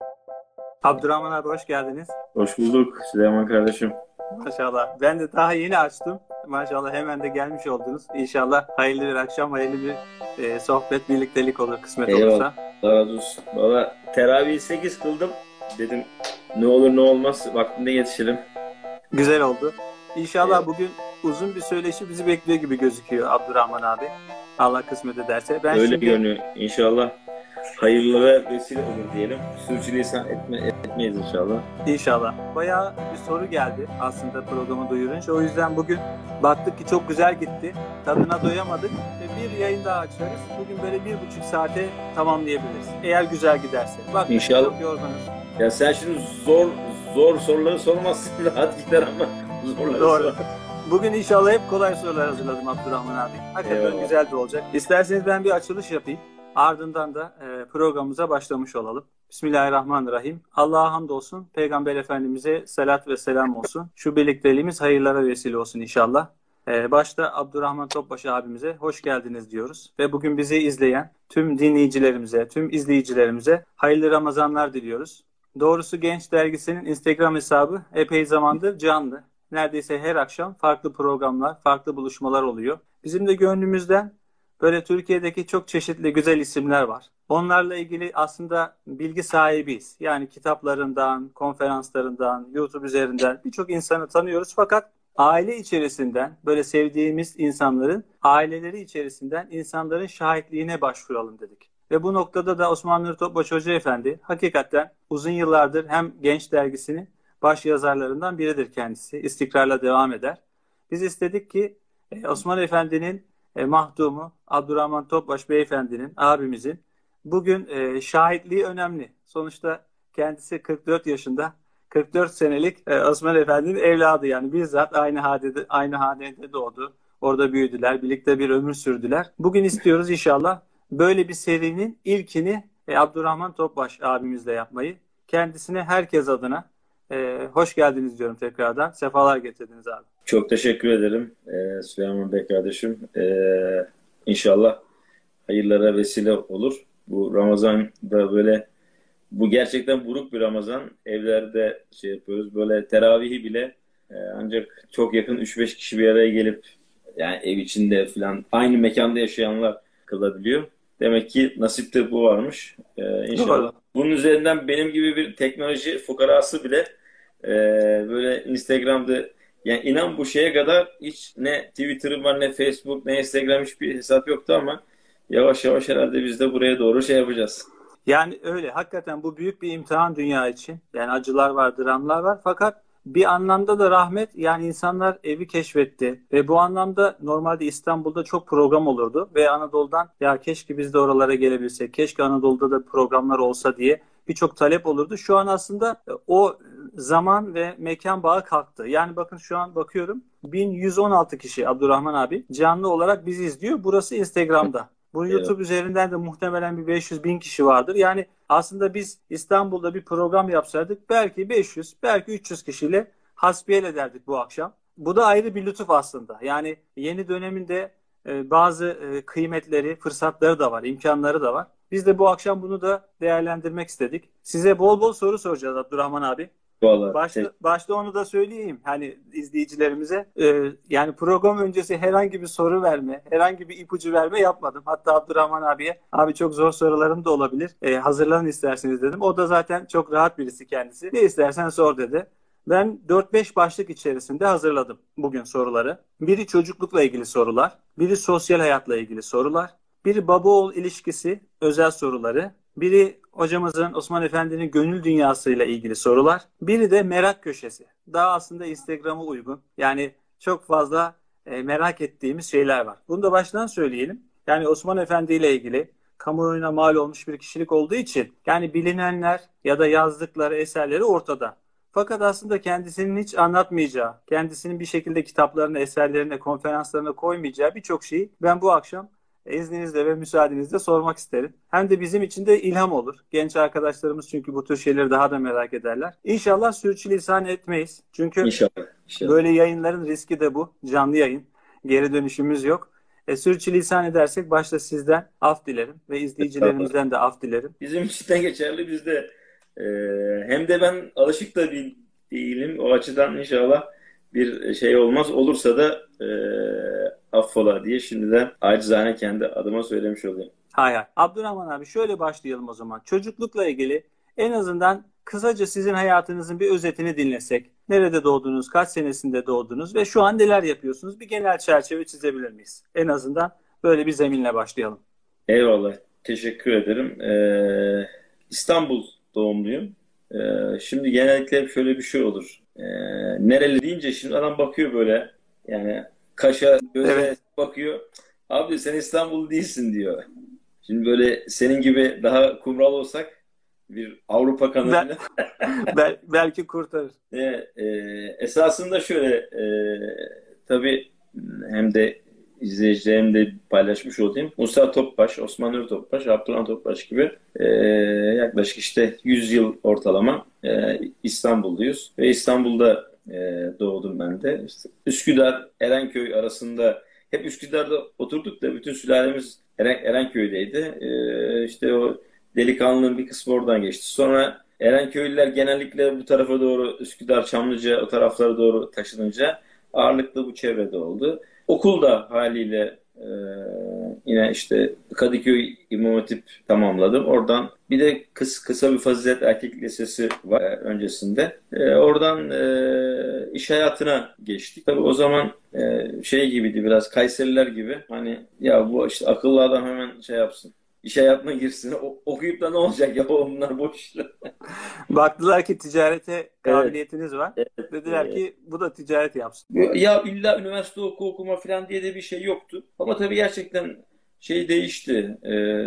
Abdurrahman abi hoş geldiniz. Hoş bulduk Süleyman kardeşim. Maşallah. Ben de daha yeni açtım. Maşallah hemen de gelmiş oldunuz. İnşallah hayırlı bir akşam, hayırlı bir sohbet, birliktelik olur kısmet Eyvallah. olursa. Allah razı olsun. Valla teravih 8 kıldım. Dedim ne olur ne olmaz vaktinde yetişirim. Güzel oldu. İnşallah Eyvallah. bugün uzun bir söyleşi bizi bekliyor gibi gözüküyor Abdurrahman abi. Allah kısmet ederse. Ben Öyle şimdi görünüyor. İnşallah hayırlara vesile olur diyelim. Sürçülisan etmeyiz inşallah. İnşallah. Bayağı bir soru geldi aslında programı duyurunca. O yüzden bugün baktık ki çok güzel gitti. Tadına doyamadık ve bir yayın daha açarız. Bugün böyle 1,5 saate tamamlayabiliriz. Eğer güzel giderse. Baktık ki İnşallah. çok yorgunuz. Ya sen şimdi zor soruları sormazsın. Rahat gider ama zorları Doğru. sor. Bugün inşallah hep kolay sorular hazırladım Abdurrahman abi. Hakikaten Eyvallah. güzel de olacak. İsterseniz ben bir açılış yapayım. Ardından da programımıza başlamış olalım. Bismillahirrahmanirrahim. Allah'a hamdolsun. Peygamber Efendimiz'e selat ve selam olsun. Şu birlikteliğimiz hayırlara vesile olsun inşallah. Başta Abdurrahman Topbaşı abimize hoş geldiniz diyoruz. Ve bugün bizi izleyen tüm dinleyicilerimize, tüm izleyicilerimize hayırlı Ramazanlar diliyoruz. Doğrusu Genç Dergisi'nin Instagram hesabı epey zamandır canlı. Neredeyse her akşam farklı programlar, farklı buluşmalar oluyor. Bizim de gönlümüzden böyle Türkiye'deki çok çeşitli güzel isimler var. Onlarla ilgili aslında bilgi sahibiyiz. Yani kitaplarından, konferanslarından, YouTube üzerinden birçok insanı tanıyoruz. Fakat aile içerisinden, böyle sevdiğimiz insanların, aileleri içerisinden insanların şahitliğine başvuralım dedik. Ve bu noktada da Osman Nuri Topbaş Hoca Efendi hakikaten uzun yıllardır hem Genç Dergisi'nin baş yazarlarından biridir kendisi. İstikrarla devam eder. Biz istedik ki Osman Efendi'nin mahdumu Abdurrahman Topbaş Beyefendi'nin, abimizin bugün şahitliği önemli. Sonuçta kendisi 44 yaşında, 44 senelik Osman Efendi'nin evladı, yani bizzat aynı hanede doğdu. Orada büyüdüler, birlikte bir ömür sürdüler. Bugün istiyoruz inşallah böyle bir serinin ilkini Abdurrahman Topbaş abimizle yapmayı. Kendisine herkes adına hoş geldiniz diyorum tekrardan. Sefalar getirdiniz abi. Çok teşekkür ederim Süleyman Bey kardeşim. İnşallah hayırlara vesile olur. Bu Ramazan'da böyle bu gerçekten buruk bir Ramazan. Evlerde şey yapıyoruz. Böyle teravihi bile ancak çok yakın 3-5 kişi bir araya gelip yani ev içinde falan aynı mekanda yaşayanlar kılabiliyor. Demek ki nasipte bu varmış. İnşallah. Doğru. Bunun üzerinden benim gibi bir teknoloji fukarası bile e, böyle Instagram'da yani inan bu şeye kadar hiç ne Twitter'ım var ne Facebook ne Instagram hiçbir hesap yoktu ama yavaş yavaş herhalde biz de buraya doğru şey yapacağız. Yani öyle. Hakikaten bu büyük bir imtihan dünya için. Yani acılar var, dramlar var. Fakat bir anlamda da rahmet. Yani insanlar evi keşfetti. Ve bu anlamda normalde İstanbul'da çok program olurdu. Ve Anadolu'dan ya keşke biz de oralara gelebilsek, keşke Anadolu'da da programlar olsa diye birçok talep olurdu. Şu an aslında o zaman ve mekan bağı kalktı. Yani bakın şu an bakıyorum 1116 kişi Abdurrahman abi canlı olarak bizi izliyor. Burası Instagram'da. Bu Evet. YouTube üzerinden de muhtemelen bir 500 bin kişi vardır. Yani aslında biz İstanbul'da bir program yapsaydık belki 500, belki 300 kişiyle hasbihal ederdik bu akşam. Bu da ayrı bir lütuf aslında. Yani yeni döneminde bazı kıymetleri, fırsatları da var, imkanları da var. Biz de bu akşam bunu da değerlendirmek istedik. Size bol bol soru soracağız Abdurrahman abi. Vallahi Başta onu da söyleyeyim hani izleyicilerimize. Yani program öncesi herhangi bir soru verme, herhangi bir ipucu verme yapmadım. Hatta Abdurrahman abiye abi çok zor sorularım da olabilir. Hazırlanın isterseniz dedim. O da zaten çok rahat birisi kendisi. Ne istersen sor dedi. Ben 4-5 başlık içerisinde hazırladım bugün soruları. Biri çocuklukla ilgili sorular, biri sosyal hayatla ilgili sorular, biri baba oğul ilişkisi, özel soruları, biri hocamızın Osman Efendi'nin gönül dünyasıyla ilgili sorular. Biri de merak köşesi. Daha aslında Instagram'a uygun. Yani çok fazla merak ettiğimiz şeyler var. Bunu da baştan söyleyelim. Yani Osman Efendi ile ilgili kamuoyuna mal olmuş bir kişilik olduğu için yani bilinenler ya da yazdıkları eserleri ortada. Fakat aslında kendisinin hiç anlatmayacağı, kendisinin bir şekilde kitaplarına, eserlerine, konferanslarına koymayacağı birçok şeyi ben bu akşam izninizle ve müsaadenizle sormak isterim. Hem de bizim için de ilham olur. Genç arkadaşlarımız çünkü bu tür şeyleri daha da merak ederler. İnşallah sürçülisan etmeyiz. Çünkü inşallah. İnşallah. böyle yayınların riski de bu. Canlı yayın. Geri dönüşümüz yok. Sürçülisan edersek başta sizden af dilerim ve izleyicilerimizden de af dilerim. Bizim için de geçerli. Biz de Hem de ben alışık da değilim. O açıdan inşallah bir şey olmaz. Olursa da affola diye şimdiden acizane kendi adıma söylemiş olayım. Hay hay. Abdurrahman abi şöyle başlayalım o zaman. Çocuklukla ilgili en azından kısaca sizin hayatınızın bir özetini dinlesek. Nerede doğdunuz, kaç senesinde doğdunuz ve şu an neler yapıyorsunuz? Bir genel çerçeve çizebilir miyiz? En azından böyle bir zeminle başlayalım. Eyvallah. Teşekkür ederim. İstanbul doğumluyum. Şimdi genellikle hep şöyle bir şey olur. Nereli deyince şimdi adam bakıyor böyle. Yani kaşa göze Evet. bakıyor. Abi sen İstanbul değilsin diyor. Şimdi böyle senin gibi daha kumral olsak bir Avrupa Bel- kanalıyla belki kurtarır. e, e, esasında şöyle tabii hem de izleyicilerimle paylaşmış olayım. Musa Topbaş, Osman Nuri Topbaş, Abdurrahman Topbaş gibi yaklaşık işte 100 yıl ortalama İstanbulluyuz. Ve İstanbul'da doğdum ben de. İşte Üsküdar, Erenköy arasında hep Üsküdar'da oturduk da bütün sülalemiz Erenköy'deydi. İşte o delikanlının bir kısmı oradan geçti. Sonra Erenköylüler genellikle bu tarafa doğru Üsküdar, Çamlıca o taraflara doğru taşınınca ağırlıklı bu çevrede oldu. Okul da haliyle yine işte Kadıköy İmam Hatip tamamladım. Oradan bir de kısa bir Fazilet Erkek Lisesi var öncesinde. Oradan iş hayatına geçtik. Tabii o zaman şey gibiydi biraz Kayseriler gibi. Hani ya bu işte akıllı adam hemen şey yapsın. İş hayatına girsin. Okuyup da ne olacak ya onlar boş işler. Baktılar ki ticarete Evet. kabiliyetiniz var. Evet. Dediler ki bu da ticaret yapsın. Ya illa üniversite okuma falan diye de bir şey yoktu. Ama tabii gerçekten şey değişti.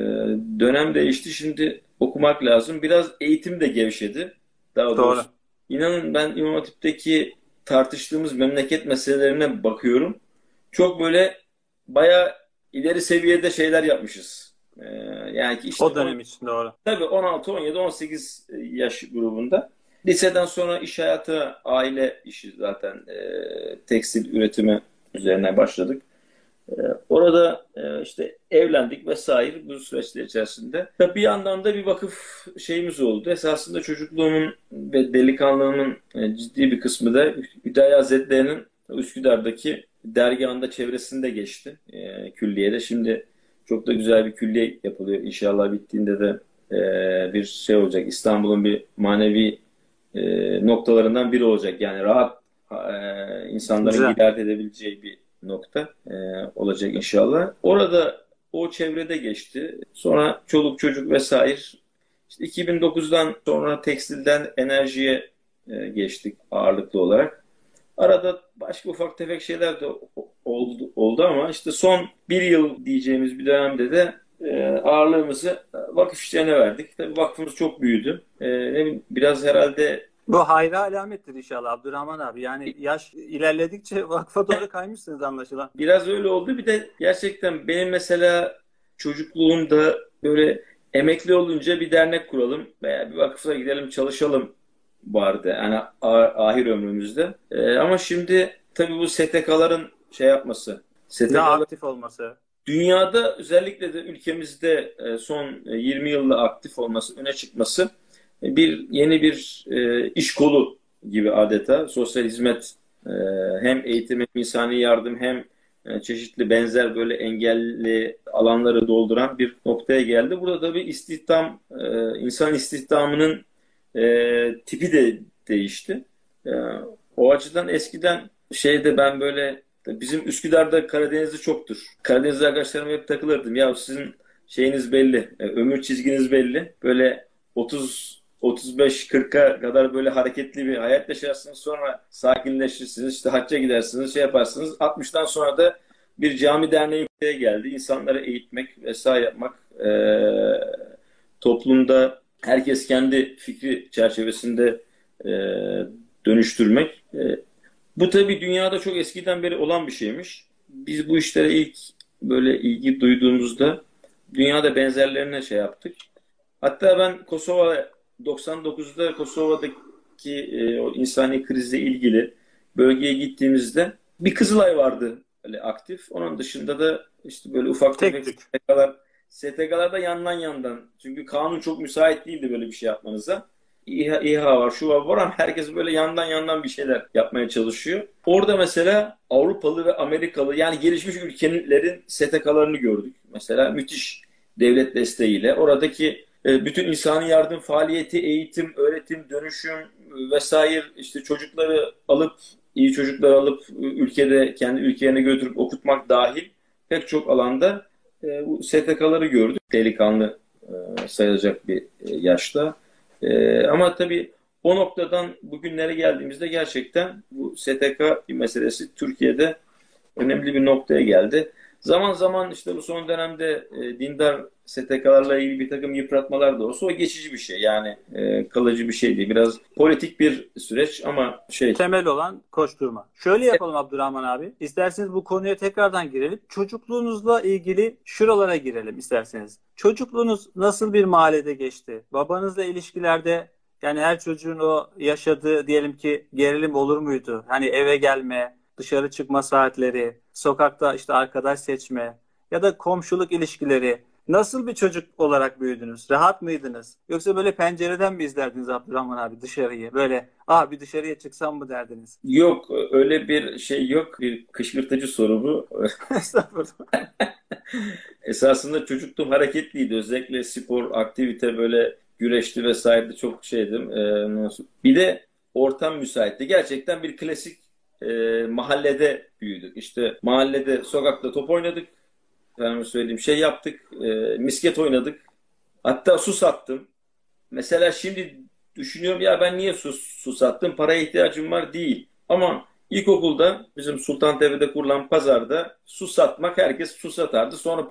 Dönem değişti. Şimdi okumak lazım. Biraz eğitim de gevşedi. Daha Doğru. doğrusu. İnanın ben İmam Hatip'teki tartıştığımız memleket meselelerine bakıyorum. Çok böyle bayağı ileri seviyede şeyler yapmışız. Yani ki işte O dönem için doğru. tabii 16, 17, 18 yaş grubunda. Liseden sonra iş hayatı, aile işi zaten tekstil üretimi üzerine başladık. Orada işte evlendik vesaire bu süreçler içerisinde. Tabii bir yandan da bir vakıf şeyimiz oldu. Esasında çocukluğumun ve delikanlığımın ciddi bir kısmı da Hüdayi Hazretleri'nin Üsküdar'daki dergahında çevresinde geçti. Külliyede. Şimdi çok da güzel bir külliye yapılıyor. İnşallah bittiğinde de bir şey olacak. İstanbul'un bir manevi noktalarından biri olacak. Yani rahat insanların Güzel. ziyaret edebileceği bir nokta olacak inşallah. Orada o çevrede geçti. Sonra çoluk çocuk vesaire. İşte 2009'dan sonra tekstilden enerjiye geçtik ağırlıklı olarak. Arada başka ufak tefek şeyler de oldu ama işte son bir yıl diyeceğimiz bir dönemde de ağırlığımızı vakıf işlerine verdik. Tabii vakfımız çok büyüdü. Ne bileyim, biraz herhalde Bu hayra alamettir inşallah Abdurrahman abi. Yani yaş ilerledikçe vakfa doğru kaymışsınız anlaşılan. biraz öyle oldu. Bir de gerçekten benim mesela çocukluğumda böyle emekli olunca bir dernek kuralım veya bir vakıfa gidelim çalışalım vardı. Yani ahir ömrümüzde. Ama şimdi tabii bu STK'ların şey yapması. Daha STK'lar aktif olması. dünyada özellikle de ülkemizde son 20 yılda aktif olması, öne çıkması yeni bir iş kolu gibi adeta sosyal hizmet hem eğitim hem insani yardım hem çeşitli benzer böyle engelli alanları dolduran bir noktaya geldi. Burada tabii insan istihdamının tipi de değişti. E, O açıdan eskiden şeyde ben böyle bizim Üsküdar'da Karadenizli çoktur. Karadenizli arkadaşlarıma hep takılırdım. Ya sizin şeyiniz belli, ömür çizginiz belli. Böyle 35-40'a kadar böyle hareketli bir hayat yaşarsınız. Sonra sakinleşirsiniz. İşte hacca gidersiniz, şey yaparsınız. 60'tan sonra da bir cami derneği geldi. İnsanları eğitmek vesaire yapmak. Toplumda herkes kendi fikri çerçevesinde e, dönüştürmek. Bu tabii dünyada çok eskiden beri olan bir şeymiş. Biz bu işlere ilk böyle ilgi duyduğumuzda dünyada benzerlerine şey yaptık. Hatta ben 99'da Kosova'daki o insani krizle ilgili bölgeye gittiğimizde bir Kızılay vardı öyle aktif. Onun dışında da işte böyle ufak Tek tefek tük. STK'lar da yandan yandan. Çünkü kanun çok müsait değildi böyle bir şey yapmanıza. İHA var, şu var ama herkes böyle yandan yandan bir şeyler yapmaya çalışıyor. Orada mesela Avrupalı ve Amerikalı yani gelişmiş ülkelerin STK'larını gördük. Mesela müthiş devlet desteğiyle. Oradaki bütün insani yardım faaliyeti, eğitim, öğretim, dönüşüm vesaire işte çocukları alıp iyi çocukları alıp ülkede kendi ülkelerine götürüp okutmak dahil pek çok alanda bu STK'ları gördük. Delikanlı sayılacak bir yaşta. Ama tabii o noktadan bugünlere geldiğimizde gerçekten bu STK meselesi Türkiye'de önemli bir noktaya geldi. Zaman zaman işte bu son dönemde dindar STK'larla ilgili bir takım yıpratmalar da olsa o geçici bir şey. Yani kalıcı bir şey değil. Biraz politik bir süreç ama Temel olan koşturma. Şöyle yapalım Abdurrahman abi. İsterseniz bu konuya tekrardan girelim. Çocukluğunuzla ilgili şuralara girelim isterseniz. Çocukluğunuz nasıl bir mahallede geçti? Babanızla ilişkilerde yani her çocuğun o yaşadığı diyelim ki gerilim olur muydu? Hani eve gelme, dışarı çıkma saatleri, sokakta işte arkadaş seçme ya da komşuluk ilişkileri. Nasıl bir çocuk olarak büyüdünüz? Rahat mıydınız? Yoksa böyle pencereden mi izlerdiniz Abdurrahman abi dışarıyı? Böyle bir dışarıya çıksam mı derdiniz? yok öyle bir şey yok. Bir kışkırtıcı soru bu. Estağfurullah. Esasında çocukluğum hareketliydi. Özellikle spor, aktivite böyle güreşti vesaire de çok şeydim. Bir de ortam müsaitti. Gerçekten bir klasik mahallede büyüdük. İşte mahallede, sokakta top oynadık. Ben söyleyeyim şey yaptık. Misket oynadık. Hatta su sattım. Mesela şimdi düşünüyorum ya ben niye su sattım? Paraya ihtiyacım var değil. Ama ilkokulda bizim Sultantepe'de kurulan pazarda su satmak herkes su satardı. Sonra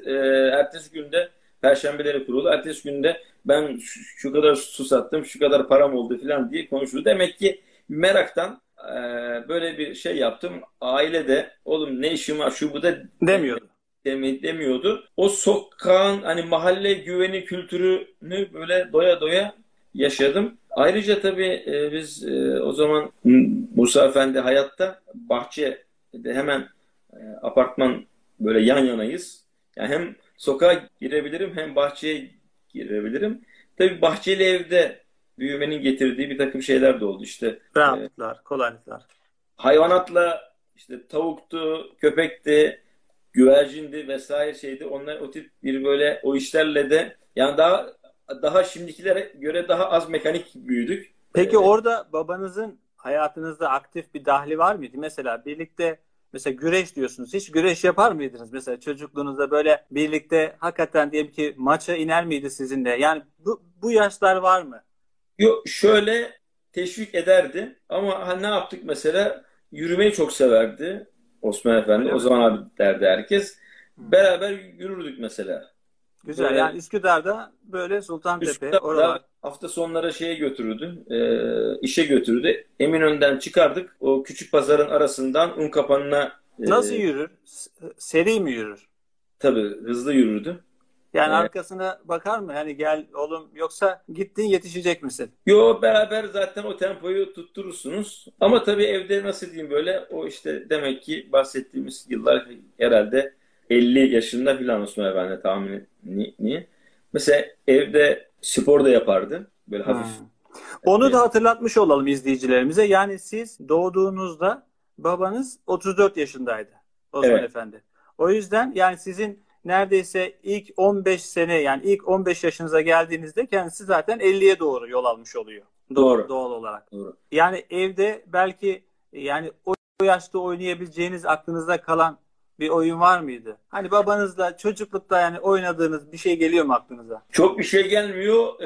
ertesi günde Perşembeleri kuruldu. Ertesi günde ben şu kadar su sattım, şu kadar param oldu falan diye konuşuldu. Demek ki meraktan böyle bir şey yaptım. Ailede oğlum ne işin var şu bu da Demiyordu. demiyordu. O sokağın hani mahalle güveni kültürünü böyle doya doya yaşadım. Ayrıca tabii biz o zaman Musa Efendi hayatta bahçede hemen apartman böyle yan yanayız. Yani hem sokağa girebilirim hem bahçeye girebilirim. Tabii bahçeli evde büyümenin getirdiği bir takım şeyler de oldu. İşte Rahatlıklar, kolaylıklar. hayvanatla işte tavuktu, köpekti, güvercindi vesaire şeydi. Onlar o tip bir böyle o işlerle de yani daha şimdikilere göre daha az mekanik büyüdük. Peki orada babanızın hayatınızda aktif bir dahli var mıydı? Mesela birlikte mesela güreş diyorsunuz. Hiç güreş yapar mıydınız? Mesela çocukluğunuzda böyle birlikte hakikaten diyelim ki maça iner miydi sizinle? Yani bu yaşlar var mı? Yok şöyle teşvik ederdi ama ne yaptık mesela yürümeyi çok severdi Osman Efendi. Öyle O mi? zaman abi derdi herkes. Hmm. Beraber yürürdük mesela. Güzel. Böyle Yani Üsküdar'da böyle Sultantepe oralar. Üsküdar'da hafta sonları şeye götürürdü, işe götürürdü. Eminönü'nden çıkardık. O küçük pazarın arasından Unkapanı'na Nasıl yürür? Seri mi yürür? tabii hızlı yürürdü. Yani E, arkasına bakar mı? Hani gel oğlum yoksa gittin yetişecek misin? Yo beraber zaten o tempoyu tutturursunuz. Ama tabii evde nasıl diyeyim böyle o işte demek ki bahsettiğimiz yıllar herhalde 50 yaşında falan Osman Efendi tahmini. Mesela evde spor da yapardı. Böyle Hmm. hafif. Onu da hatırlatmış olalım izleyicilerimize. Yani siz doğduğunuzda babanız 34 yaşındaydı Osman Evet, Efendi. O yüzden yani sizin neredeyse ilk 15 sene yani ilk 15 yaşınıza geldiğinizde kendisi zaten 50'ye doğru yol almış oluyor. doğru. Doğal olarak. Doğru. Yani evde belki yani o yaşta oynayabileceğiniz aklınızda kalan bir oyun var mıydı? Hani babanızla çocuklukta yani oynadığınız bir şey geliyor mu aklınıza? Çok bir şey gelmiyor.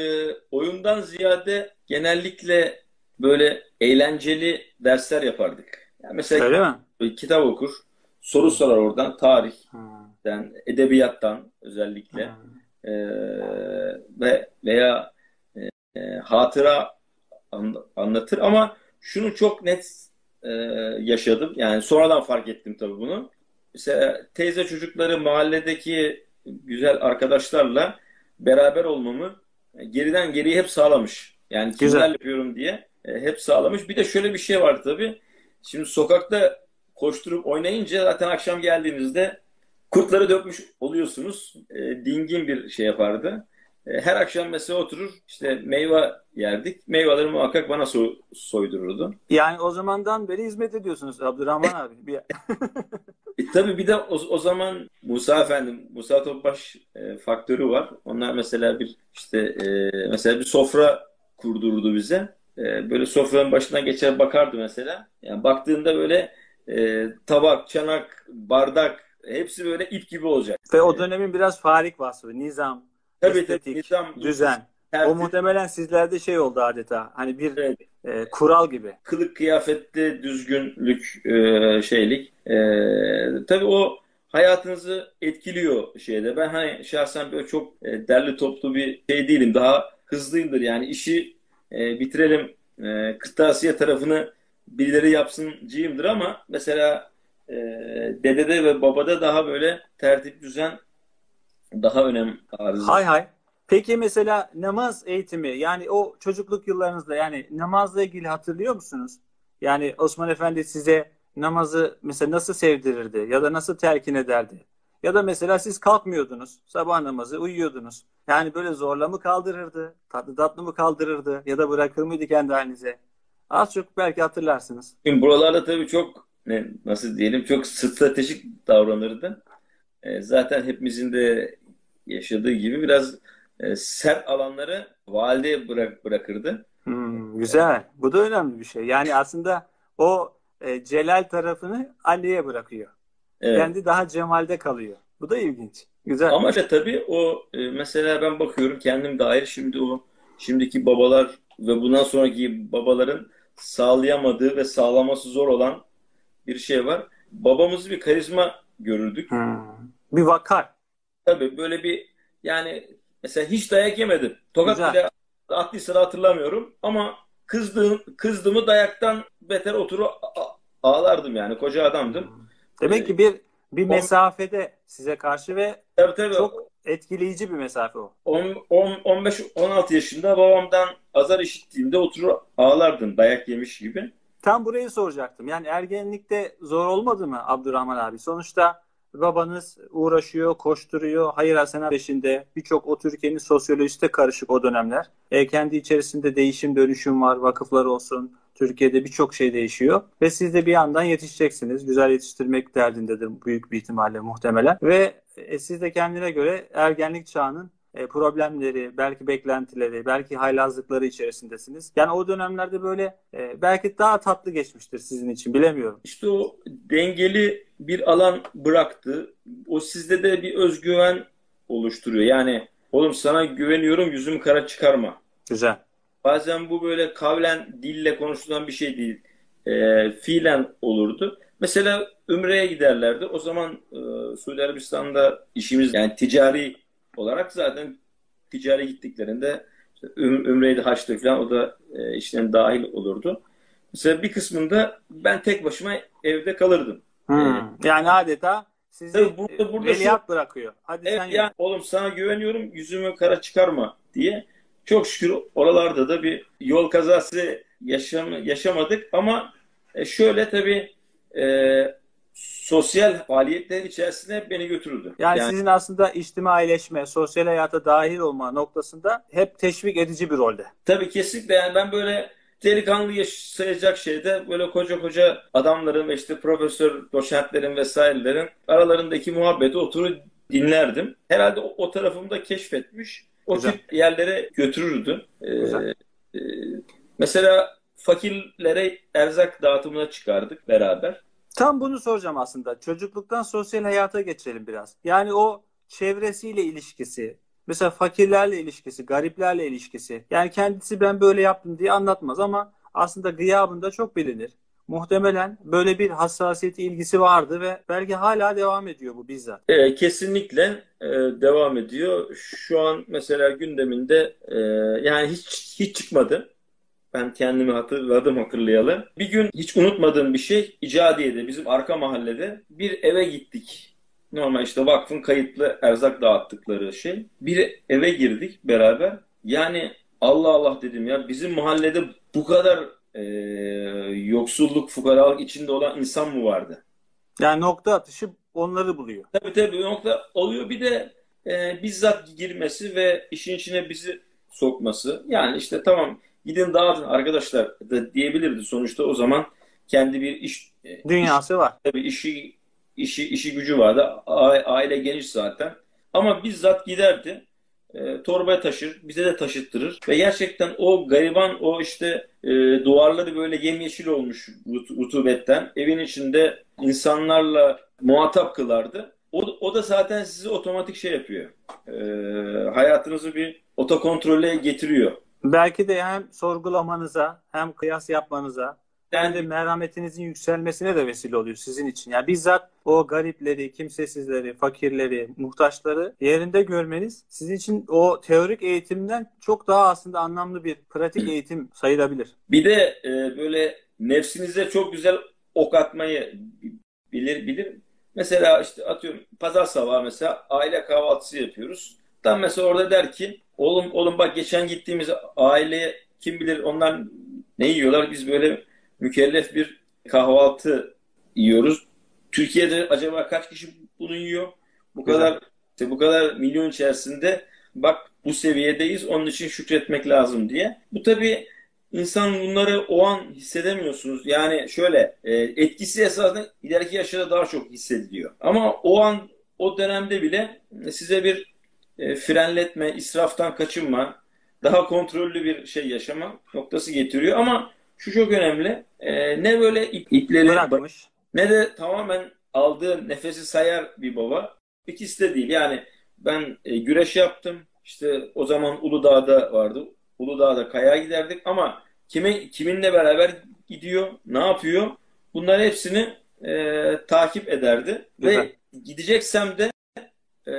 Oyundan ziyade genellikle böyle eğlenceli dersler yapardık. Yani mesela Öyle mi? kitap okur, soru sorar oradan, Hmm. tarihten, edebiyattan özellikle Hmm. Ee, veya hatıra anlatır ama şunu çok net e, yaşadım. Yani sonradan fark ettim tabii bunu. Mesela teyze çocukları mahalledeki güzel arkadaşlarla beraber olmamı geriden geriye hep sağlamış. Yani kimlerle Güzel. yapıyorum diye hep sağlamış. Bir de şöyle bir şey var tabii. Şimdi sokakta koşturup oynayınca zaten akşam geldiğinizde kurtları dökmüş oluyorsunuz. Dingin bir şey yapardı. Her akşam mesela oturur işte meyve yerdik. Meyveleri muhakkak bana soydururdu. Yani o zamandan beri hizmet ediyorsunuz Abdurrahman abi. Tabii bir de o zaman Musa Efendi, Musa Topbaş faktörü var. Onlar mesela bir işte mesela bir sofra kurdururdu bize. Böyle sofranın başından geçer bakardı mesela. Yani baktığında böyle tabak, çanak, bardak hepsi böyle ip gibi olacak. Ve o dönemin biraz farik vasfı, nizam, Tabii tabii estetik, nizam, düzen. O tertip, muhtemelen sizlerde şey oldu adeta. Hani bir evet, kural gibi. kılık kıyafette düzgünlük, şeylik. Tabii o hayatınızı etkiliyor şeyde. Ben hani şahsen böyle çok derli toplu bir şey değilim. Daha hızlıyımdır yani işi bitirelim, kırtasiye tarafını birileri yapsıncıyımdır ama mesela dedede ve babada daha böyle tertip düzen daha önem arz ediyor. Hay hay. Peki mesela namaz eğitimi, yani o çocukluk yıllarınızda, yani namazla ilgili hatırlıyor musunuz? Yani Osman Efendi size namazı mesela nasıl sevdirirdi ya da nasıl telkin ederdi? Ya da mesela siz kalkmıyordunuz, sabah namazı uyuyordunuz. Yani böyle zorla mı kaldırırdı, tatlı tatlı mı kaldırırdı ya da bırakır mıydı kendi halinize? Az çok belki hatırlarsınız. Şimdi buralarda tabii çok nasıl diyelim çok stratejik davranırdı. Zaten hepimizin de yaşadığı gibi biraz sert alanları valideye bırakırdı. Güzel. Bu da önemli bir şey. Yani aslında o celal tarafını anneye bırakıyor. Evet. Kendi daha cemalde kalıyor. Bu da ilginç. Güzel. Ama işte tabii o mesela ben bakıyorum kendim dair şimdi o şimdiki babalar ve bundan sonraki babaların sağlayamadığı ve sağlaması zor olan bir şey var. Babamızı bir karizma görürdük. Bir vakar. Tabii böyle bir yani mesela hiç dayak yemedim. Tokat Güzel. bile attıysa hatırlamıyorum ama kızdığımı dayaktan beter oturup ağlardım yani koca adamdım. Demek Ee, ki bir on, mesafede size karşı ve tabii tabii çok etkileyici bir mesafe o. 15-16 yaşında babamdan azar işittiğimde oturur ağlardım dayak yemiş gibi. Tam burayı soracaktım. Yani ergenlikte zor olmadı mı Abdurrahman abi? Sonuçta babanız uğraşıyor, koşturuyor, hayır hasenat peşinde. Birçok o Türkiye'nin sosyolojisi de karışık o dönemler. Kendi içerisinde değişim dönüşüm var, vakıflar olsun. Türkiye'de birçok şey değişiyor. Ve siz de bir yandan yetişeceksiniz. Güzel yetiştirmek derdindedir büyük bir ihtimalle muhtemelen. Ve siz de kendine göre ergenlik çağının problemleri, belki beklentileri, belki haylazlıkları içerisindesiniz. Yani o dönemlerde böyle belki daha tatlı geçmiştir sizin için, bilemiyorum. İşte o dengeli bir alan bıraktı. O sizde de bir özgüven oluşturuyor. Yani oğlum sana güveniyorum yüzümü kara çıkarma. Güzel. Bazen bu böyle kavlen dille konuşulan bir şey değil. Fiilen olurdu. Mesela Ümre'ye giderlerdi. O zaman Suudi Arabistan'da işimiz yani ticari olarak zaten ticari gittiklerinde işte Ümre'ydi, Haç'tı falan o da işten dahil olurdu. Mesela bir kısmında ben tek başıma evde kalırdım. Yani adeta sizi Tabii burada şu veliaht bırakıyor. Hadi evet sen ya yürü. oğlum sana güveniyorum yüzümü kara çıkarma diye. Çok şükür oralarda da bir yol kazası yaşamadık ama şöyle tabii sosyal faaliyetler içerisinde hep beni götürürdü. Yani Yani sizin aslında içtimaileşme, sosyal hayata dahil olma noktasında hep teşvik edici bir rolde. tabii kesinlikle yani ben böyle delikanlı yaşayacak şeyde böyle koca koca adamların ve işte profesör, doçentlerin vesairelerin aralarındaki muhabbeti oturup dinlerdim. Herhalde o tarafımı da keşfetmiş. O Güzel. tip yerlere götürürdü. Güzel. E, mesela fakirlere erzak dağıtımına çıkardık beraber. Tam bunu soracağım aslında. Çocukluktan sosyal hayata geçelim biraz. Yani o çevresiyle ilişkisi, mesela fakirlerle ilişkisi, gariplerle ilişkisi. Yani kendisi ben böyle yaptım diye anlatmaz ama aslında gıyabında çok bilinir. Muhtemelen böyle bir hassasiyeti, ilgisi vardı ve belki hala devam ediyor bu bizzat. Kesinlikle devam ediyor. Şu an mesela gündeminde yani hiç çıkmadı. Ben kendimi hatırlayalı. Bir gün hiç unutmadığım bir şey İcadiye'de bizim arka mahallede bir eve gittik. Normal işte vakfın kayıtlı erzak dağıttıkları şey. Bir eve girdik beraber. Yani Allah Allah dedim ya bizim mahallede bu kadar yoksulluk, fukaralık içinde olan insan mı vardı? Yani nokta atışı onları buluyor. Tabii tabii bir nokta oluyor. Bir de bizzat girmesi ve işin içine bizi sokması. Yani işte tamam gidin dağıtın arkadaşlar da diyebilirdi sonuçta o zaman kendi bir iş Dünyası var. tabii işi gücü vardı. Aile geniş zaten. Ama bizzat giderdi. Torbaya taşır, bize de taşıttırır. Ve gerçekten o gariban o işte duvarları böyle yemyeşil olmuş rutubetten evin içinde insanlarla muhatap kılardı. O da zaten sizi otomatik şey yapıyor. Hayatınızı bir otokontrole getiriyor. Belki de hem sorgulamanıza hem kıyas yapmanıza hem de Yani merhametinizin yükselmesine de vesile oluyor sizin için. Yani bizzat o garipleri, kimsesizleri, fakirleri, muhtaçları yerinde görmeniz sizin için o teorik eğitimden çok daha aslında anlamlı bir pratik eğitim sayılabilir. bir de böyle nefsinize çok güzel ok atmayı bilir. Mesela işte atıyorum pazar sabahı mesela aile kahvaltısı yapıyoruz. Tam mesela orada der ki oğlum bak geçen gittiğimiz aileye kim bilir onlar ne yiyorlar? Biz böyle mükellef bir kahvaltı yiyoruz. Türkiye'de acaba kaç kişi bunu yiyor? Bu Güzel. kadar işte bu kadar milyon içerisinde bak bu seviyedeyiz. Onun için şükretmek lazım diye. Bu tabii insan bunları o an hissedemiyorsunuz. Yani şöyle etkisi esasında ileriki yaşlarda daha çok hissediliyor. Ama o an o dönemde bile size bir frenletme, israftan kaçınma, daha kontrollü bir şey yaşama noktası getiriyor. Ama şu çok önemli. Ne böyle ipleri Bırakmış. ne de tamamen aldığı nefesi sayar bir baba. İkisi de değil. Yani ben güreş yaptım. İşte o zaman Uludağ'da vardı. Uludağ'da kayağa giderdik ama kiminle beraber gidiyor, ne yapıyor? Bunların hepsini takip ederdi. Güzel. Ve gideceksem de e,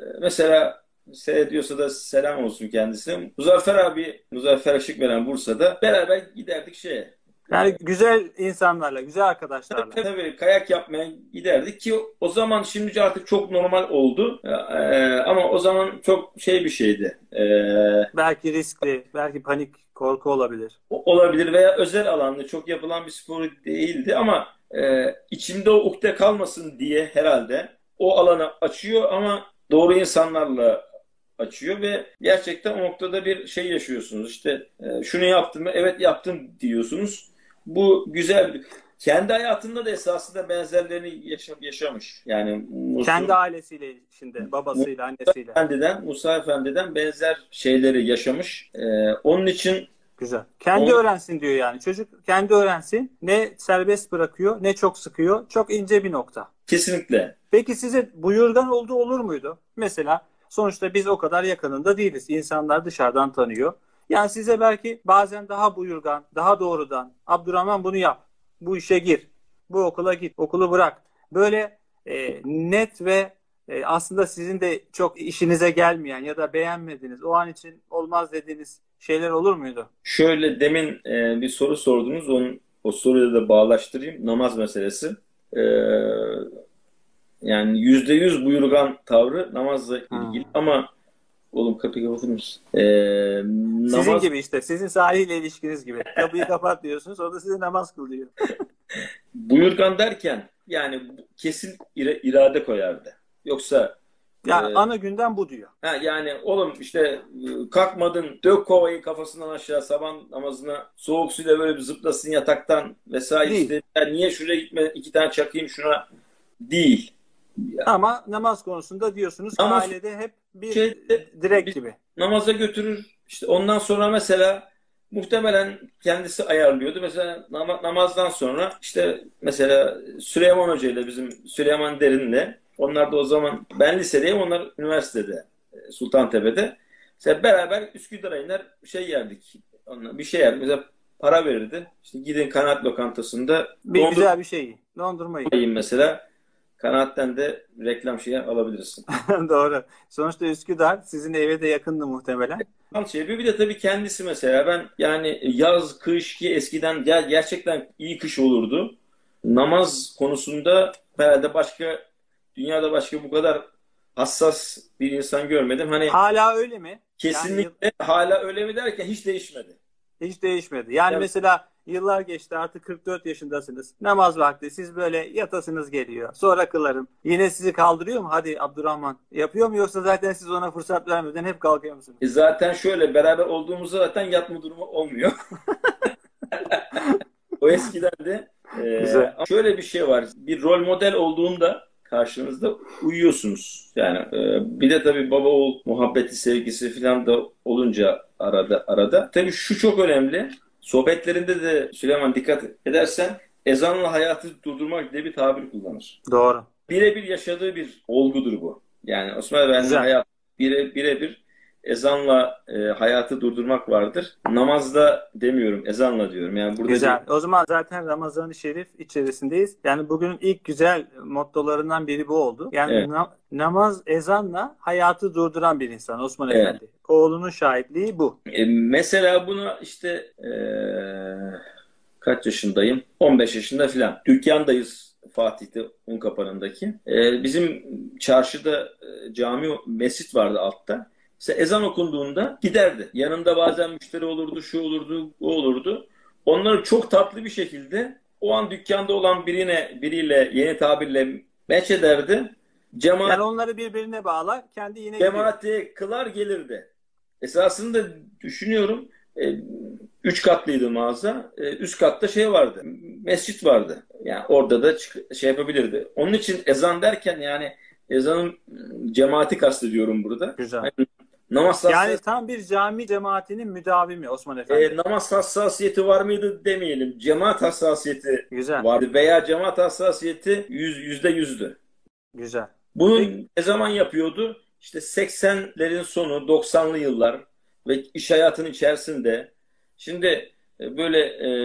mesela seyrediyorsa da selam olsun kendisine. Muzaffer Işıkveren Bursa'da beraber giderdik şeye. Yani güzel insanlarla, güzel arkadaşlarla. Tabii kayak yapmaya giderdik ki o zaman şimdice artık çok normal oldu. Ama o zaman çok şey bir şeydi. Belki riskli, belki panik, korku olabilir. Olabilir veya özel alanda çok yapılan bir spor değildi ama içimde o ukde kalmasın diye herhalde o alanı açıyor ama doğru insanlarla açıyor ve gerçekten o noktada bir şey yaşıyorsunuz. İşte şunu yaptım mı? Evet yaptım diyorsunuz. Bu güzel. Kendi hayatında da esasında benzerlerini yaşamış. Yani Kendi ailesiyle içinde, babasıyla, annesiyle. Musa Efendi'den benzer şeyleri yaşamış. Onun için Güzel. Kendi öğrensin diyor yani. Çocuk kendi öğrensin. Ne serbest bırakıyor, ne çok sıkıyor. Çok ince bir nokta. kesinlikle. Peki size buyurgan olduğu olur muydu? Mesela sonuçta biz o kadar yakınında değiliz. İnsanlar dışarıdan tanıyor. Yani size belki bazen daha buyurgan, daha doğrudan Abdurrahman bunu yap. Bu işe gir. Bu okula git. Okulu bırak. Böyle net ve aslında sizin de çok işinize gelmeyen ya da beğenmediğiniz, o an için olmaz dediğiniz şeyler olur muydu? Şöyle demin bir soru sordunuz. O soruyu da bağlaştırayım. Namaz meselesi. E, Yani %100 buyurgan tavrı namazla ilgili ama oğlum kapıyı kapatır mısın? Sizin Namaz gibi işte. Sizin Salih ile ilişkiniz gibi. Kapıyı kapat diyorsunuz. O da size namaz kıl diyor. buyurgan derken yani kesin irade koyardı. Yoksa Yani ana günden bu diyor. yani oğlum işte kalkmadın dök kovayı kafasından aşağı sabah namazına soğuk suyla böyle bir zıplasın yataktan vesaire Değil. işte ya niye şuraya gitme iki tane çakayım şuna değil. Ama namaz konusunda diyorsunuz ki Namaz ailede hep bir şeyde direk gibi. namaza götürür. İşte ondan sonra mesela muhtemelen kendisi ayarlıyordu. Mesela namazdan sonra işte mesela Süleyman Hoca ile bizim Süleyman Derin'le onlar da o zaman ben lisedeyim onlar üniversitede Sultantepe'de. Mesela beraber Üsküdar'a iner şey yerdik. Onunla bir şey yerdik. Mesela para verirdi. İşte gidin kanaat lokantasında Bir dondurma güzel bir şey. Dondurmayı. yiyin mesela. Kanaatten de reklam şeyi alabilirsin. Doğru. Sonuçta Üsküdar sizin eve de yakındı muhtemelen. Şey yapıyor. Bir de tabii kendisi mesela ben yani yaz, kış ki eskiden gerçekten iyi kış olurdu. Namaz konusunda herhalde dünyada başka bu kadar hassas bir insan görmedim. Hani Hala öyle mi? Yani kesinlikle hala öyle mi derken hiç değişmedi. hiç değişmedi. Yani Yani mesela Yıllar geçti, artık 44 yaşındasınız. Namaz vakti, siz böyle yatasınız geliyor. Sonra kılarım. Yine sizi kaldırıyor mu? Hadi Abdurrahman. Yapıyor mu, yoksa zaten siz ona fırsat vermeden hep kalkıyor musunuz? Zaten şöyle beraber olduğumuzda zaten yatma durumu olmuyor. O eskiden de Güzel. şöyle bir şey var. Bir rol model olduğunda karşınızda uyuyorsunuz. Yani bir de tabii baba oğul muhabbeti, sevgisi falan da olunca arada. Tabii şu çok önemli. Sohbetlerinde de Süleyman dikkat edersen ezanla hayatı durdurmak diye bir tabir kullanır. Doğru. Birebir yaşadığı bir olgudur bu. Yani Osman Efendi'nin Güzel. hayat birebir ezanla hayatı durdurmak vardır. Namazda demiyorum, ezanla diyorum. Yani burada Güzel. O zaman zaten Ramazan-ı Şerif içerisindeyiz. Yani bugünün ilk güzel mottolarından biri bu oldu. Yani evet, namaz ezanla hayatı durduran bir insan Osman evet. Efendi. Oğlunun şahitliği bu. Mesela buna işte kaç yaşındayım? 15 yaşında filan. Dükkandayız Fatih'te, Unkapanı'ndaki. Bizim çarşıda cami, mescit vardı altta. Mesela ezan okunduğunda giderdi. Yanında bazen müşteri olurdu, şu olurdu, bu olurdu. Onları çok tatlı bir şekilde o an dükkanda olan biriyle yeni tabirle meç ederdi. Yani onları birbirine bağlar, kendi yine gidiyor. Cemaati kılar gelirdi. Esasında düşünüyorum, 3 katlıydı mağaza. Üst katta şey vardı. Mescit vardı. Yani orada da şey yapabilirdi. Onun için ezan derken yani ezanın cemaati kastediyorum burada. Güzel. Yani namaz Yani tam bir cami cemaatinin müdavimi Osman Efendi. namaz hassasiyeti var mıydı demeyelim. Cemaat hassasiyeti Güzel. vardı veya cemaat hassasiyeti %100'dü. Güzel. Bunun ne zaman yapıyordu? İşte 80'lerin sonu, 90'lı yıllar ve iş hayatının içerisinde. Şimdi böyle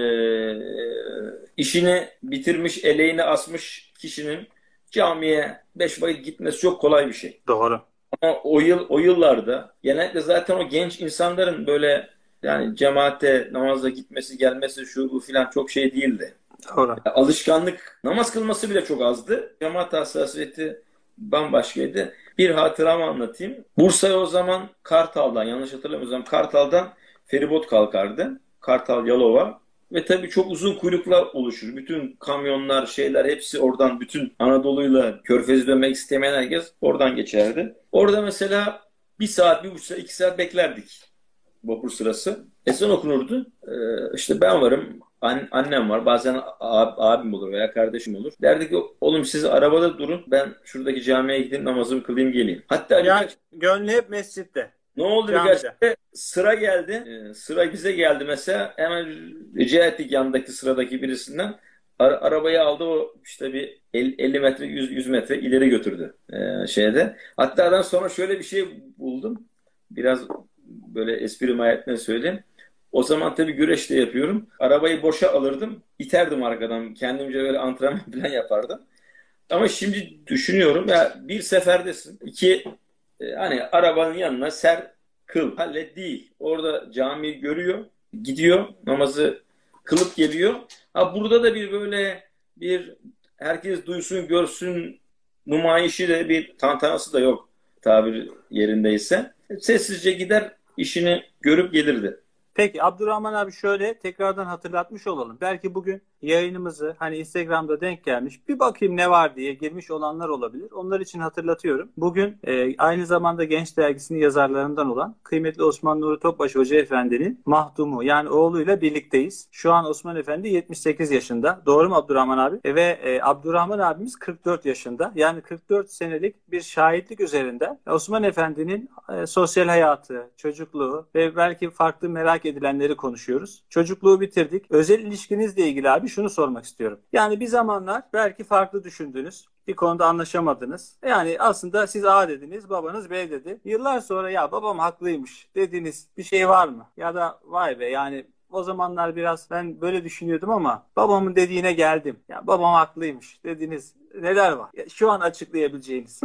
işini bitirmiş, eleğini asmış kişinin camiye 5 vakit gitmesi çok kolay bir şey. Doğru. Ama o yıllarda genellikle zaten o genç insanların böyle yani cemaate, namaza gitmesi, gelmesi şu bu filan çok şey değildi. Doğru. Alışkanlık, namaz kılması bile çok azdı. Cemaat hassasiyeti bambaşkaydı. Bir hatıramı anlatayım. Bursa'ya o zaman Kartal'dan, yanlış hatırlamıyorsam Kartal'dan feribot kalkardı. Kartal Yalova. Ve tabii çok uzun kuyruklar oluşur. Bütün kamyonlar, şeyler hepsi oradan, bütün Anadolu'yla Körfez'i dönmek istemeyen herkes oradan geçerdi. Orada mesela 1 saat, 1,5 saat, 2 saat beklerdik vapur sırası. Ezan okunurdu. İşte ben varım, annem var, bazen abim olur veya kardeşim olur. Derdi ki oğlum siz arabada durun, ben şuradaki camiye gideyim, namazımı kılayım geleyim. Hatta Yani gönlü hep mescitte. ne oldu Camide. birkaç kere sıra geldi. Sıra bize geldi mesela. Hemen rica ettik yandaki sıradaki birisinden. Arabayı aldı, o işte bir 50 metre 100 metre ileri götürdü şeyde. Hatta ben sonra şöyle bir şey buldum. Biraz böyle espri mahiyetine söyleyeyim. O zaman tabii güreş de yapıyorum. Arabayı boşa alırdım. İterdim arkadan. Kendimce böyle antrenman falan yapardım. Ama şimdi düşünüyorum ya, bir seferdesin. İki, hani arabanın yanına ser kıl. Hallet değil. Orada camiyi görüyor. Gidiyor. Namazı kılıp geliyor. Ha, burada da bir böyle bir herkes duysun görsün numayişi de, bir tantanası da yok tabir yerindeyse. Sessizce gider, işini görüp gelirdi. Peki Abdurrahman abi, şöyle tekrardan hatırlatmış olalım. Belki bugün yayınımızı hani Instagram'da denk gelmiş, bir bakayım ne var diye girmiş olanlar olabilir. Onlar için hatırlatıyorum. Bugün aynı zamanda Genç Dergisi'nin yazarlarından olan kıymetli Osman Nuri Topbaş Hoca Efendi'nin mahdumu, yani oğluyla birlikteyiz. Şu an Osman Efendi 78 yaşında. Doğru mu Abdurrahman abi? Ve Abdurrahman abimiz 44 yaşında. Yani 44 senelik bir şahitlik üzerinden Osman Efendi'nin sosyal hayatı, çocukluğu ve belki farklı merak edilenleri konuşuyoruz. Çocukluğu bitirdik. Özel ilişkinizle ilgili abi şunu sormak istiyorum. Yani bir zamanlar belki farklı düşündünüz. Bir konuda anlaşamadınız. Yani aslında siz A dediniz, babanız B dedi. Yıllar sonra ya babam haklıymış dediğiniz bir şey var mı? Ya da vay be, yani o zamanlar biraz ben böyle düşünüyordum ama babamın dediğine geldim. Ya babam haklıymış dediğiniz neler var? Ya, şu an açıklayabileceğiniz.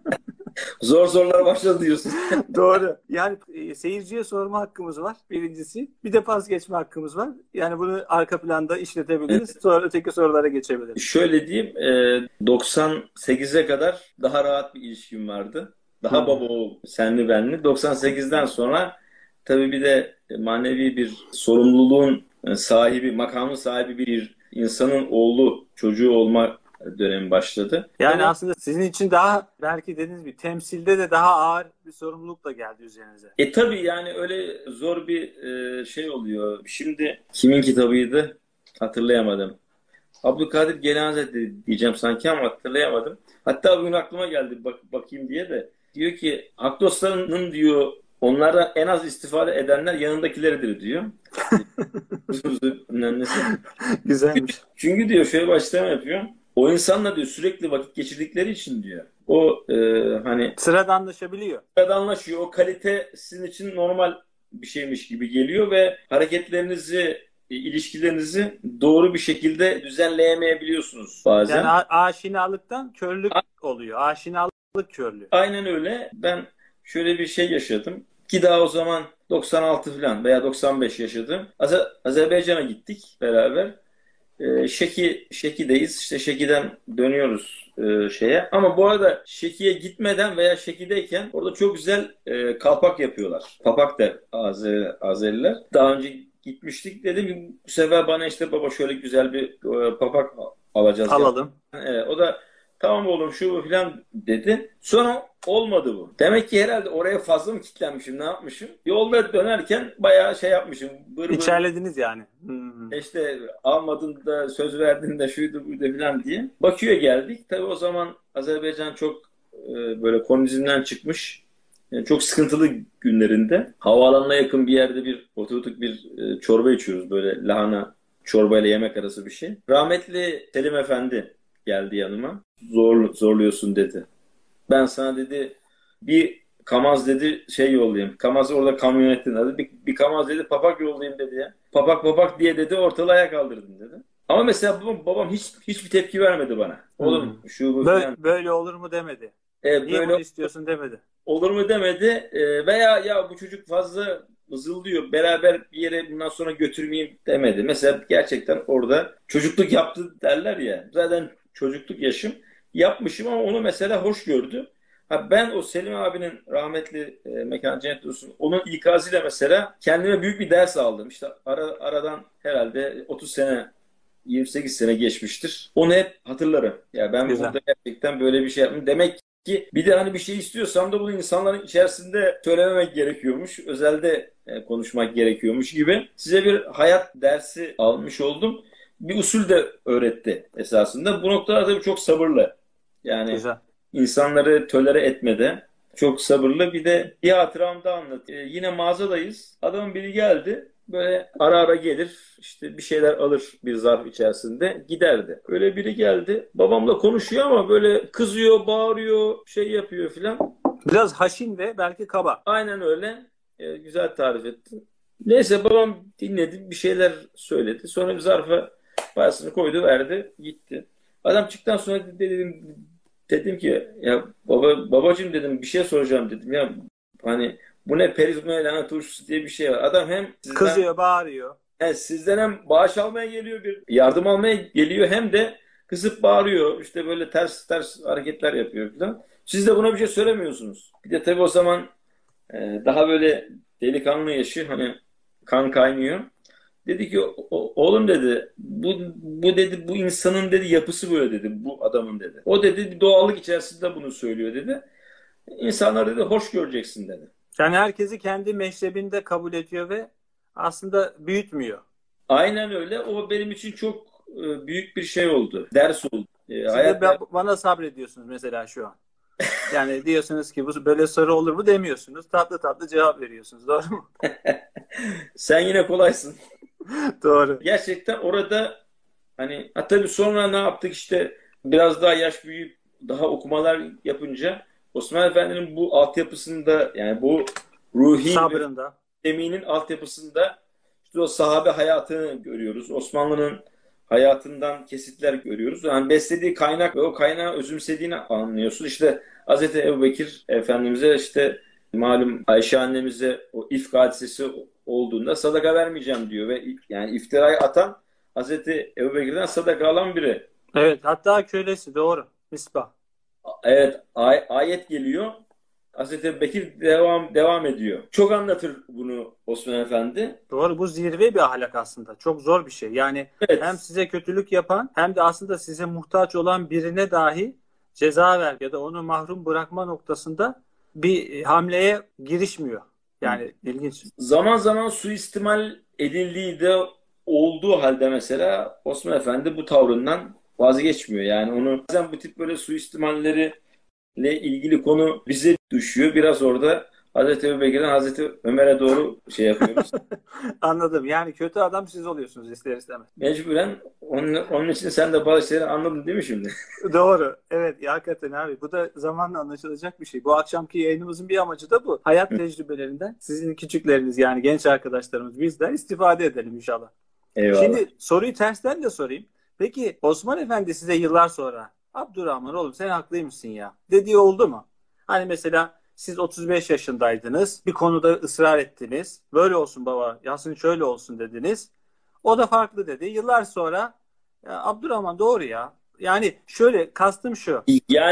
Zor sorular başladı diyorsun. Doğru. Yani seyirciye sorma hakkımız var birincisi. Bir de pas geçme hakkımız var. Yani bunu arka planda işletebiliriz. Sonra öteki sorulara geçebiliriz. Şöyle diyeyim, 98'e kadar daha rahat bir ilişkim vardı. Daha baba oğul, senli benli. 98'den sonra tabii bir de manevi bir sorumluluğun sahibi, makamın sahibi bir insanın oğlu, çocuğu olma dönemi başladı. Yani Ama aslında sizin için daha belki dediğiniz gibi temsilde de daha ağır bir sorumluluk da geldi üzerinize. tabii yani öyle zor bir şey oluyor. Şimdi kimin kitabıydı? Hatırlayamadım. Abdülkadir Geylani Hazretleri diyeceğim sanki ama hatırlayamadım. Hatta bugün aklıma geldi bakayım diye de. Diyor ki hak dostlarının diyor onlardan en az istifade edenler yanındakileridir diyor. Önemlisi. Güzelmiş. Çünkü diyor şöyle başlama yapıyor. O insanla diyor sürekli vakit geçirdikleri için diyor. O hani Sıradanlaşabiliyor. sıradanlaşıyor. O kalite sizin için normal bir şeymiş gibi geliyor ve hareketlerinizi, ilişkilerinizi doğru bir şekilde düzenleyemeyebiliyorsunuz Yani bazen. aşinalıktan körlük oluyor. Aşinalık körlüğü. Aynen öyle. Ben şöyle bir şey yaşadım. Ki daha o zaman 96 falan veya 95 yaşadım. Azerbaycan'a gittik beraber. Şeki'deyiz. İşte Şeki'den dönüyoruz şeye. Ama bu arada Şeki'ye gitmeden veya Şeki'deyken orada çok güzel kalpak yapıyorlar. Papak da Azeriler. Daha önce gitmiştik. Dedim ki bu sefer bana işte baba şöyle güzel bir papak alacağız. Alalım. O da tamam oğlum şu bu falan dedi. Sonra olmadı bu. Demek ki herhalde oraya fazla mı kilitlenmişim ne yapmışım? Yolda dönerken bayağı şey yapmışım. Bır bır İçerlediniz yani. işte almadın da söz verdin de şuydu buydu falan diye. Bakü'ye geldik. Tabii o zaman Azerbaycan çok böyle komünizmden çıkmış. Çok sıkıntılı günlerinde. Havaalanına yakın bir yerde bir oturduk bir çorba içiyoruz. Böyle lahana çorbayla yemek arası bir şey. Rahmetli Selim Efendi geldi yanıma. Zorluyorsun dedi. Ben sana dedi bir Kamaz dedi şey yollayayım. Kamaz orada kamyonetin adı. Bir Kamaz dedi papak yollayayım dedi ya. Papak papak diye dedi ortalığı ayağa kaldırdın dedi. Ama mesela babam hiçbir tepki vermedi bana. Oğlum şu bu Böyle, falan. böyle olur mu demedi. Niye Böyle bunu istiyorsun demedi. olur mu demedi. Veya ya bu çocuk fazla mızıldıyor. Beraber bir yere bundan sonra götürmeyeyim demedi. Mesela gerçekten orada çocukluk yaptı derler ya. Zaten çocukluk yaşım yapmışım ama onu mesela hoş gördü. Ha ben o Selim abinin rahmetli mekan cennet olsun onun ikazıyla mesela kendime büyük bir ders aldım. İşte aradan herhalde 30 sene 28 sene geçmiştir. Onu hep hatırlarım. Ya ben Güzel. burada gerçekten böyle bir şey yaptım. Demek ki bir de hani bir şey istiyorsam da bunu insanların içerisinde söylememek gerekiyormuş. Özelde konuşmak gerekiyormuş gibi. Size bir hayat dersi almış oldum. Bir usul de öğretti esasında. Bu noktada tabii çok sabırlı. Yani Güzel. insanları tolere etmede çok sabırlı. Bir de bir hatıramı da anlat. Yine mağazadayız. Adamın biri geldi. Böyle ara ara gelir. İşte bir şeyler alır bir zarf içerisinde. Giderdi. Öyle biri geldi. Babamla konuşuyor ama böyle kızıyor, bağırıyor, şey yapıyor filan. Biraz haşin ve belki kaba. Aynen öyle. Güzel tarif ettin. Neyse babam dinledi. Bir şeyler söyledi. Sonra bir zarfa parasını koydu, verdi. Gitti. Adam çıktıktan sonra dedim ki ya babacığım dedim bir şey soracağım dedim ya hani bu ne perizma lahana turşusu diye bir şey var. Adam hem Kızıyor, bağırıyor. sizden hem bağış almaya geliyor bir yardım almaya geliyor hem de kızıp bağırıyor. İşte böyle ters ters hareketler yapıyor falan. Siz de buna bir şey söylemiyorsunuz. Bir de tabii o zaman daha böyle delikanlı yaşı hani kan kaynıyor. Dedi ki oğlum dedi bu dedi bu insanın dedi yapısı böyle dedi bu adamın dedi. O dedi bir doğallık içerisinde bunu söylüyor dedi. İnsanları dedi hoş göreceksin dedi. Yani herkesi kendi meşrebinde kabul ediyor ve aslında büyütmüyor. Aynen öyle. O benim için çok büyük bir şey oldu. Ders oldu. Siz de Hayat dersi. bana sabrediyorsunuz mesela şu an. Yani diyorsunuz ki bu böyle soru olur mu demiyorsunuz. Tatlı tatlı cevap veriyorsunuz. Doğru mu? Sen yine kolaysın. Doğru. Gerçekten orada hani tabii sonra ne yaptık işte biraz daha yaş büyüyüp daha okumalar yapınca Osman Efendi'nin bu altyapısında yani bu ruhi ve Sabrında. eminin altyapısında işte o sahabe hayatını görüyoruz. Osmanlı'nın hayatından kesitler görüyoruz. Yani beslediği kaynak ve o kaynağı özümsediğini anlıyorsun. İşte Hazreti Ebubekir Efendimiz'e işte malum Ayşe annemize o ifk hadisesi olduğunda sadaka vermeyeceğim diyor ve yani iftirayı atan Hazreti Ebubekir'den sadaka alan biri. Evet, hatta kölesi doğru. Misbah. Evet ayet geliyor. Hazreti Bekir devam ediyor. Çok anlatır bunu Osman Efendi. Doğru, bu zirve bir ahlak aslında. Çok zor bir şey. Yani hem Evet. size kötülük yapan hem de aslında size muhtaç olan birine dahi ceza ver ya da onu mahrum bırakma noktasında bir hamleye girişmiyor. Yani ilginç. Zaman zaman suistimal edildiği de olduğu halde mesela Osman Efendi bu tavrından vazgeçmiyor. Yani onu bazen bu tip böyle suistimalleri ile ilgili konu bize düşüyor. Biraz orada Hazreti Ebubekir'den Hazreti Ömer'e doğru şey yapıyoruz. Anladım. Yani kötü adam siz oluyorsunuz ister istemez. Mecburen onun için sen de bazı şeyleri anladın değil mi şimdi? Doğru. Evet, hakikaten abi. Bu da zamanla anlaşılacak bir şey. Bu akşamki yayınımızın bir amacı da bu. Hayat tecrübelerinden sizin küçükleriniz yani genç arkadaşlarımız bizler istifade edelim inşallah. Eyvallah. Şimdi soruyu tersten de sorayım. Peki Osman Efendi size yıllar sonra Abdurrahman oğlum sen haklıymışsın ya dediği oldu mu? Hani mesela siz 35 yaşındaydınız. Bir konuda ısrar ettiniz. Böyle olsun baba, Yasin şöyle olsun dediniz. O da farklı dedi. Yıllar sonra ya Abdurrahman doğru ya. Yani şöyle kastım şu.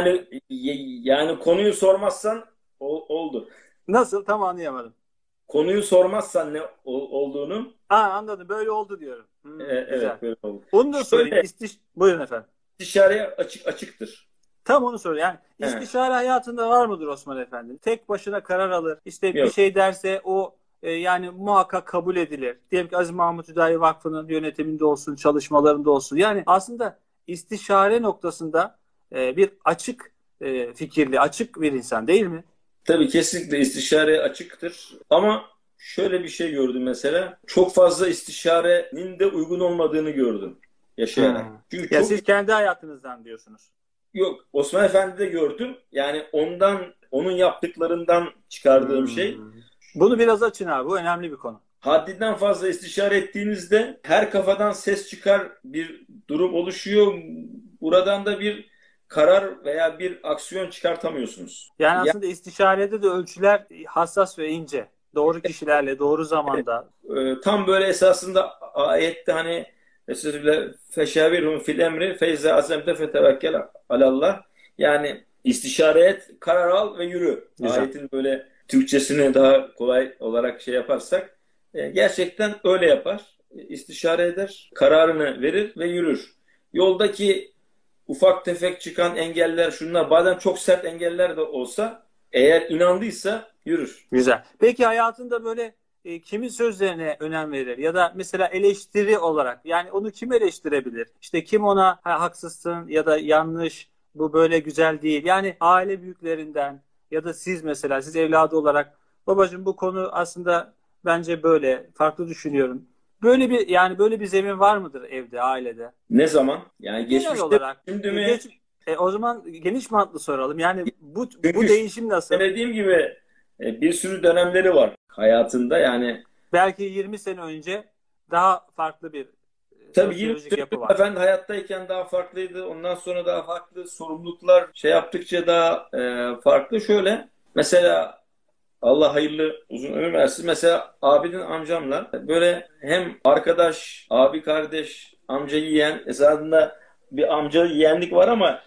Yani konuyu sormazsan oldu. Nasıl? Tam anlayamadım. Konuyu sormazsan ne olduğunu Anladım. Böyle oldu diyorum. Güzel. evet böyle oldu. Onu da sorayım. Şöyle Buyurun efendim. istişareye açıktır. Tam onu soruyor. Yani He, istişare hayatında var mıdır Osman Efendi? Tek başına karar alır. İşte bir yok. şey derse o yani muhakkak kabul edilir. Diyelim ki Aziz Mahmut Hüdayi Vakfı'nın yönetiminde olsun, çalışmalarında olsun. Yani aslında istişare noktasında bir açık fikirli, açık bir insan değil mi? Tabii kesinlikle istişareye açıktır. Ama şöyle bir şey gördüm mesela. Çok fazla istişarenin de uygun olmadığını gördüm yaşayarak. Hmm. Çünkü Ya çok siz kendi hayatınızdan diyorsunuz. yok. Osman Efendi'de gördüm. Yani onun yaptıklarından çıkardığım şey Hmm. Bunu biraz açın abi. Bu önemli bir konu. haddinden fazla istişare ettiğinizde her kafadan ses çıkar bir durum oluşuyor. Buradan da bir karar veya bir aksiyon çıkartamıyorsunuz. Yani aslında istişarede de ölçüler hassas ve ince. Doğru kişilerle, doğru zamanda. Tam böyle esasında ayette hani Estağfirullah feşavirhum fil emri feyze azemte fetevekkel alallah. Yani istişare et, karar al ve yürü. Güzel. Ayetin böyle Türkçesini daha kolay olarak şey yaparsak gerçekten öyle yapar. İstişare eder, kararını verir ve yürür. Yoldaki ufak tefek çıkan engeller şunlar bazen çok sert engeller de olsa eğer inandıysa yürür. Güzel. Peki hayatında böyle kimin sözlerine önem verir? Ya da mesela eleştiri olarak yani onu kim eleştirebilir? İşte kim ona haksızsın ya da yanlış, bu böyle güzel değil. Yani aile büyüklerinden ya da siz mesela siz evladı olarak babacığım bu konu aslında bence böyle farklı düşünüyorum. Böyle bir yani böyle bir zemin var mıdır evde, ailede? Ne zaman? Yani Genel geçmişte olarak şimdi mi? o zaman geniş mantıklı soralım. Yani bu Çünkü değişim nasıl? söylediğim gibi bir sürü dönemleri var hayatında. Yani Belki 20 sene önce daha farklı bir tabii 20 sosyolojik sene yapı var. efendi hayattayken daha farklıydı. Ondan sonra daha farklı sorumluluklar şey yaptıkça daha farklı. Şöyle mesela Allah hayırlı uzun ömür versin. Mesela Abidin amcamla böyle hem arkadaş, abi kardeş, amca yeğen esasında bir amca yeğenlik var ama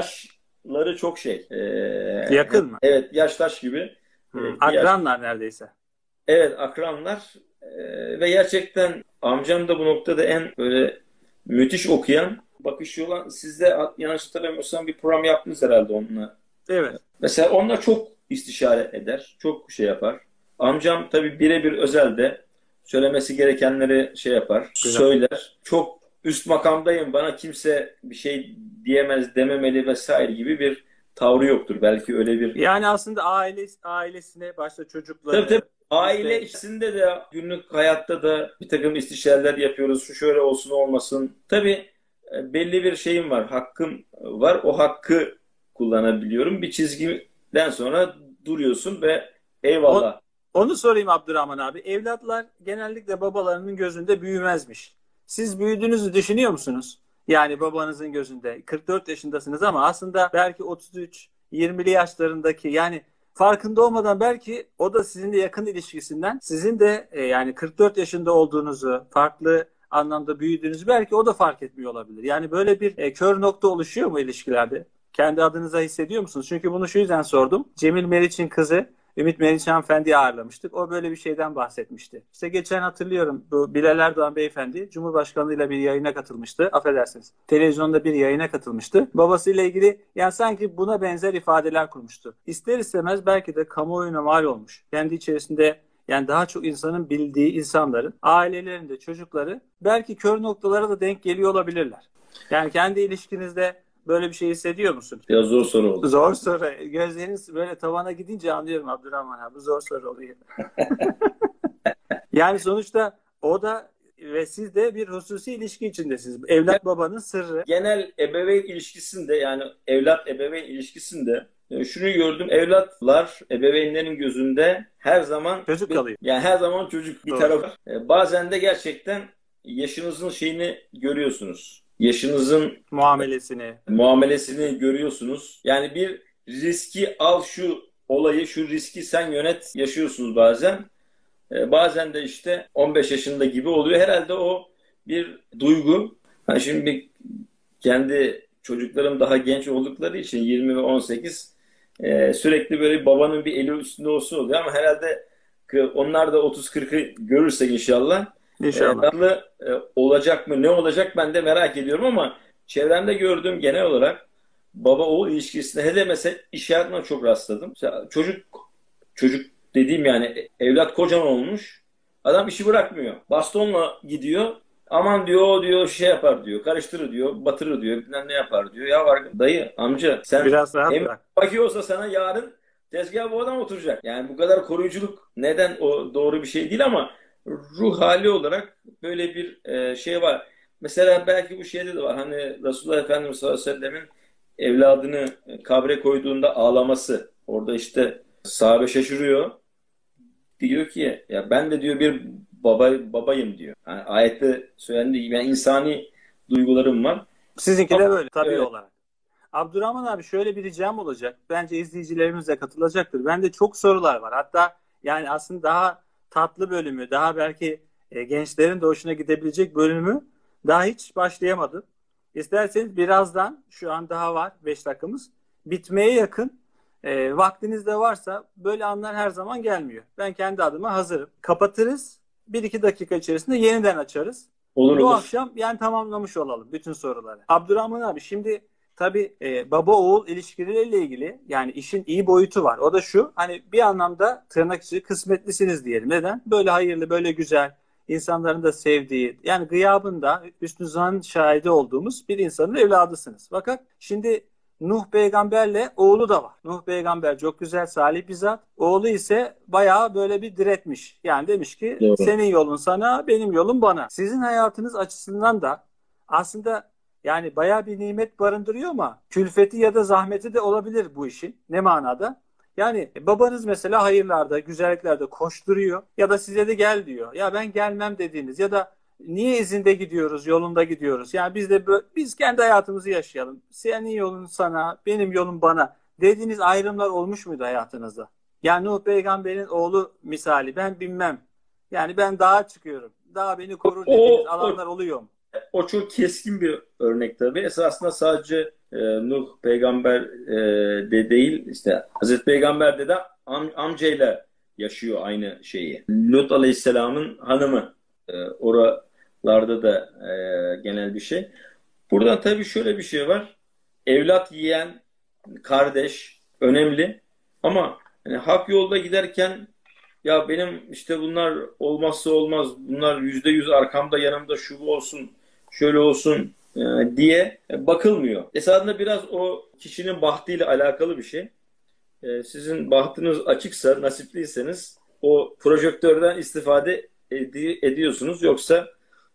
yaşları çok şey. Yakın mı? Evet yaştaş gibi. Akranlar neredeyse. Evet akranlar. Ve gerçekten amcam da bu noktada en böyle müthiş okuyan bakış yolu. Siz de yanlış hatırlamıyorsam bir program yaptınız herhalde onunla. Evet. Mesela onunla çok istişare eder. Çok şey yapar. Amcam tabii birebir özelde söylemesi gerekenleri şey yapar. Güzel. Söyler. Çok üst makamdayım bana kimse bir şey diyemez dememeli vesaire gibi bir tavrı yoktur. Belki öyle bir. Yani aslında ailesine başta çocukları Tabii. Aile işte, içinde de günlük hayatta da bir takım istişareler yapıyoruz. Şu şöyle olsun olmasın. Tabii belli bir şeyim var. Hakkım var. O hakkı kullanabiliyorum. Bir çizgiden sonra duruyorsun ve eyvallah. onu sorayım Abdurrahman abi. Evlatlar genellikle babalarının gözünde büyümezmiş. Siz büyüdüğünüzü düşünüyor musunuz? Yani babanızın gözünde 44 yaşındasınız ama aslında belki 33, 20'li yaşlarındaki yani farkında olmadan belki o da sizinle yakın ilişkisinden sizin de yani 44 yaşında olduğunuzu, farklı anlamda büyüdüğünüzü belki o da fark etmiyor olabilir. Yani böyle bir kör nokta oluşuyor mu ilişkilerde? Kendi adınıza hissediyor musunuz? Çünkü bunu şu yüzden sordum. Cemil Meriç'in kızı Ümit Meriç Hanımefendi'yi ağırlamıştık. O böyle bir şeyden bahsetmişti. İşte geçen hatırlıyorum, bu Bilal Erdoğan Beyefendi Cumhurbaşkanlığıyla bir yayına katılmıştı. Affedersiniz. Televizyonda bir yayına katılmıştı. Babasıyla ilgili yani sanki buna benzer ifadeler kurmuştu. İster istemez belki de kamuoyuna mal olmuş. Kendi içerisinde yani daha çok insanın bildiği insanların ailelerinde çocukları belki kör noktalara da denk geliyor olabilirler. Yani kendi ilişkinizde böyle bir şey hissediyor musun? Biraz zor soru oldu. Zor soru. Gözleriniz böyle tavana gidince anlıyorum Abdurrahman abi. Zor soru oluyor. Yani sonuçta o da ve siz de bir hususi ilişki içindesiniz. Evlat babanın sırrı. Genel ebeveyn ilişkisinde, yani evlat ebeveyn ilişkisinde şunu gördüm. Evlatlar ebeveynlerin gözünde her zaman Çocuk kalıyor. Yani her zaman çocuk bir Doğru. taraf. Bazen de gerçekten yaşınızın şeyini görüyorsunuz. Yaşınızın muamelesini görüyorsunuz. Yani bir riski al, şu olayı, şu riski sen yönet yaşıyorsunuz bazen. Bazen de işte 15 yaşında gibi oluyor. Herhalde o bir duygu. Ben şimdi kendi çocuklarım daha genç oldukları için 20 ve 18, sürekli böyle babanın bir eli üstünde olsun oluyor ama herhalde onlar da 30-40'ı görürsek inşallah. İnşallah. Olacak mı? Ne olacak? Ben de merak ediyorum ama çevremde gördüğüm genel olarak baba oğul ilişkisinde hele mesela iş hayatına çok rastladım. Mesela çocuk dediğim yani evlat kocaman olmuş. Adam işi bırakmıyor. Bastonla gidiyor. Aman diyor, o diyor şey yapar diyor. Karıştırır diyor. Batırır diyor. Bilmem ne yapar diyor. Ya var dayı, amca sen biraz rahat bırak. bakıyorsa sana yarın tezgah bu adam oturacak. Yani bu kadar koruyuculuk neden, o doğru bir şey değil ama ruh hali olarak böyle bir şey var. Mesela belki bu şeyde de var. Hani Resulullah Efendimiz sallallahu aleyhi ve sellemin evladını kabre koyduğunda ağlaması. Orada işte sahabe şaşırıyor. Diyor ki ya ben de diyor bir babayım diyor. Yani ayette söylendiği gibi yani insani duygularım var. Sizinki de böyle tabii Evet. olarak. Abdurrahman abi şöyle bir ricam olacak. Bence izleyicilerimiz de katılacaktır. Bende çok sorular var. Hatta yani aslında daha tatlı bölümü, daha belki gençlerin de hoşuna gidebilecek bölümü daha hiç başlayamadım. İsterseniz birazdan, şu an daha var 5 dakikamız, bitmeye yakın, vaktiniz de varsa böyle anlar her zaman gelmiyor. Ben kendi adıma hazırım. Kapatırız. 1-2 dakika içerisinde yeniden açarız. Bu Olur. akşam yani tamamlamış olalım bütün soruları. Abdurrahman abi şimdi tabii baba oğul ilişkileriyle ilgili yani işin iyi boyutu var. O da şu, hani bir anlamda tırnak içi kısmetlisiniz diyelim. Neden? Böyle hayırlı, böyle güzel, insanların da sevdiği, yani gıyabında hüsnü zan şahidi olduğumuz bir insanın evladısınız. Fakat şimdi Nuh peygamberle oğlu da var. Nuh peygamber çok güzel, salih bir zat. Oğlu ise bayağı böyle bir diretmiş. Yani demiş ki Doğru. senin yolun sana, benim yolum bana. Sizin hayatınız açısından da aslında yani bayağı bir nimet barındırıyor ama külfeti ya da zahmeti de olabilir bu işin. Ne manada? Yani babanız mesela hayırlarda, güzelliklerde koşturuyor ya da size de gel diyor. Ya ben gelmem dediğiniz ya da niye izinde gidiyoruz, yolunda gidiyoruz? Yani biz kendi hayatımızı yaşayalım. Senin yolun sana, benim yolum bana dediğiniz ayrımlar olmuş muydu hayatınızda? Yani Nuh peygamberin oğlu misali, ben bilmem. Yani ben dağa çıkıyorum. Dağ beni korur dediğiniz alanlar oluyor mu? O çok keskin bir örnek tabii. Esasında sadece Nuh peygamber de değil, işte Hazreti Peygamber de amcayla yaşıyor aynı şeyi. Lut Aleyhisselam'ın hanımı, oralarda da genel bir şey. Buradan tabii şöyle bir şey var. Evlat yiyen kardeş önemli ama hani hak yolda giderken ya benim işte bunlar olmazsa olmaz, bunlar %100 arkamda yanımda şu olsun, şöyle olsun diye bakılmıyor. Esasında biraz o kişinin bahtıyla alakalı bir şey. Sizin bahtınız açıksa, nasipliyseniz o projektörden istifade ediyorsunuz. Yoksa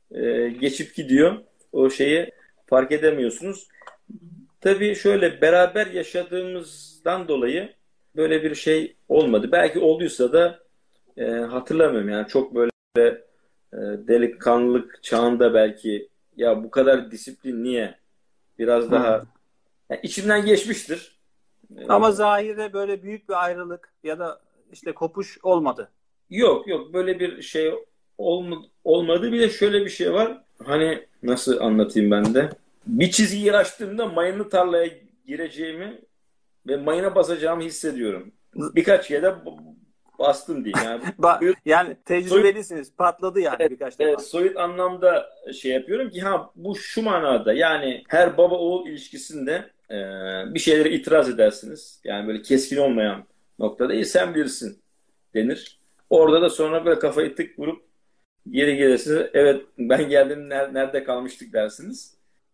geçip gidiyor. O şeyi fark edemiyorsunuz. Tabii şöyle beraber yaşadığımızdan dolayı böyle bir şey olmadı. Belki olduysa da hatırlamıyorum. Yani çok böyle delikanlılık çağında belki ya bu kadar disiplin niye? Biraz daha yani içimden geçmiştir. Ama zahirde böyle büyük bir ayrılık ya da işte kopuş olmadı. Yok böyle bir şey olmadı. Bir de şöyle bir şey var. Hani nasıl anlatayım ben de? Bir çizgiyi açtığımda mayınlı tarlaya gireceğimi ve mayına basacağımı hissediyorum. Birkaç yere bastım diyeyim. Yani, Yani tecrübelisiniz. Patladı yani evet, birkaç defa. soyut anlamda şey yapıyorum ki bu şu manada, yani her baba oğul ilişkisinde bir şeylere itiraz edersiniz. Yani böyle keskin olmayan noktada sen bilirsin denir. Orada da sonra böyle kafayı tık vurup geri gelirsiniz. Evet, ben geldim, nerede kalmıştık dersiniz.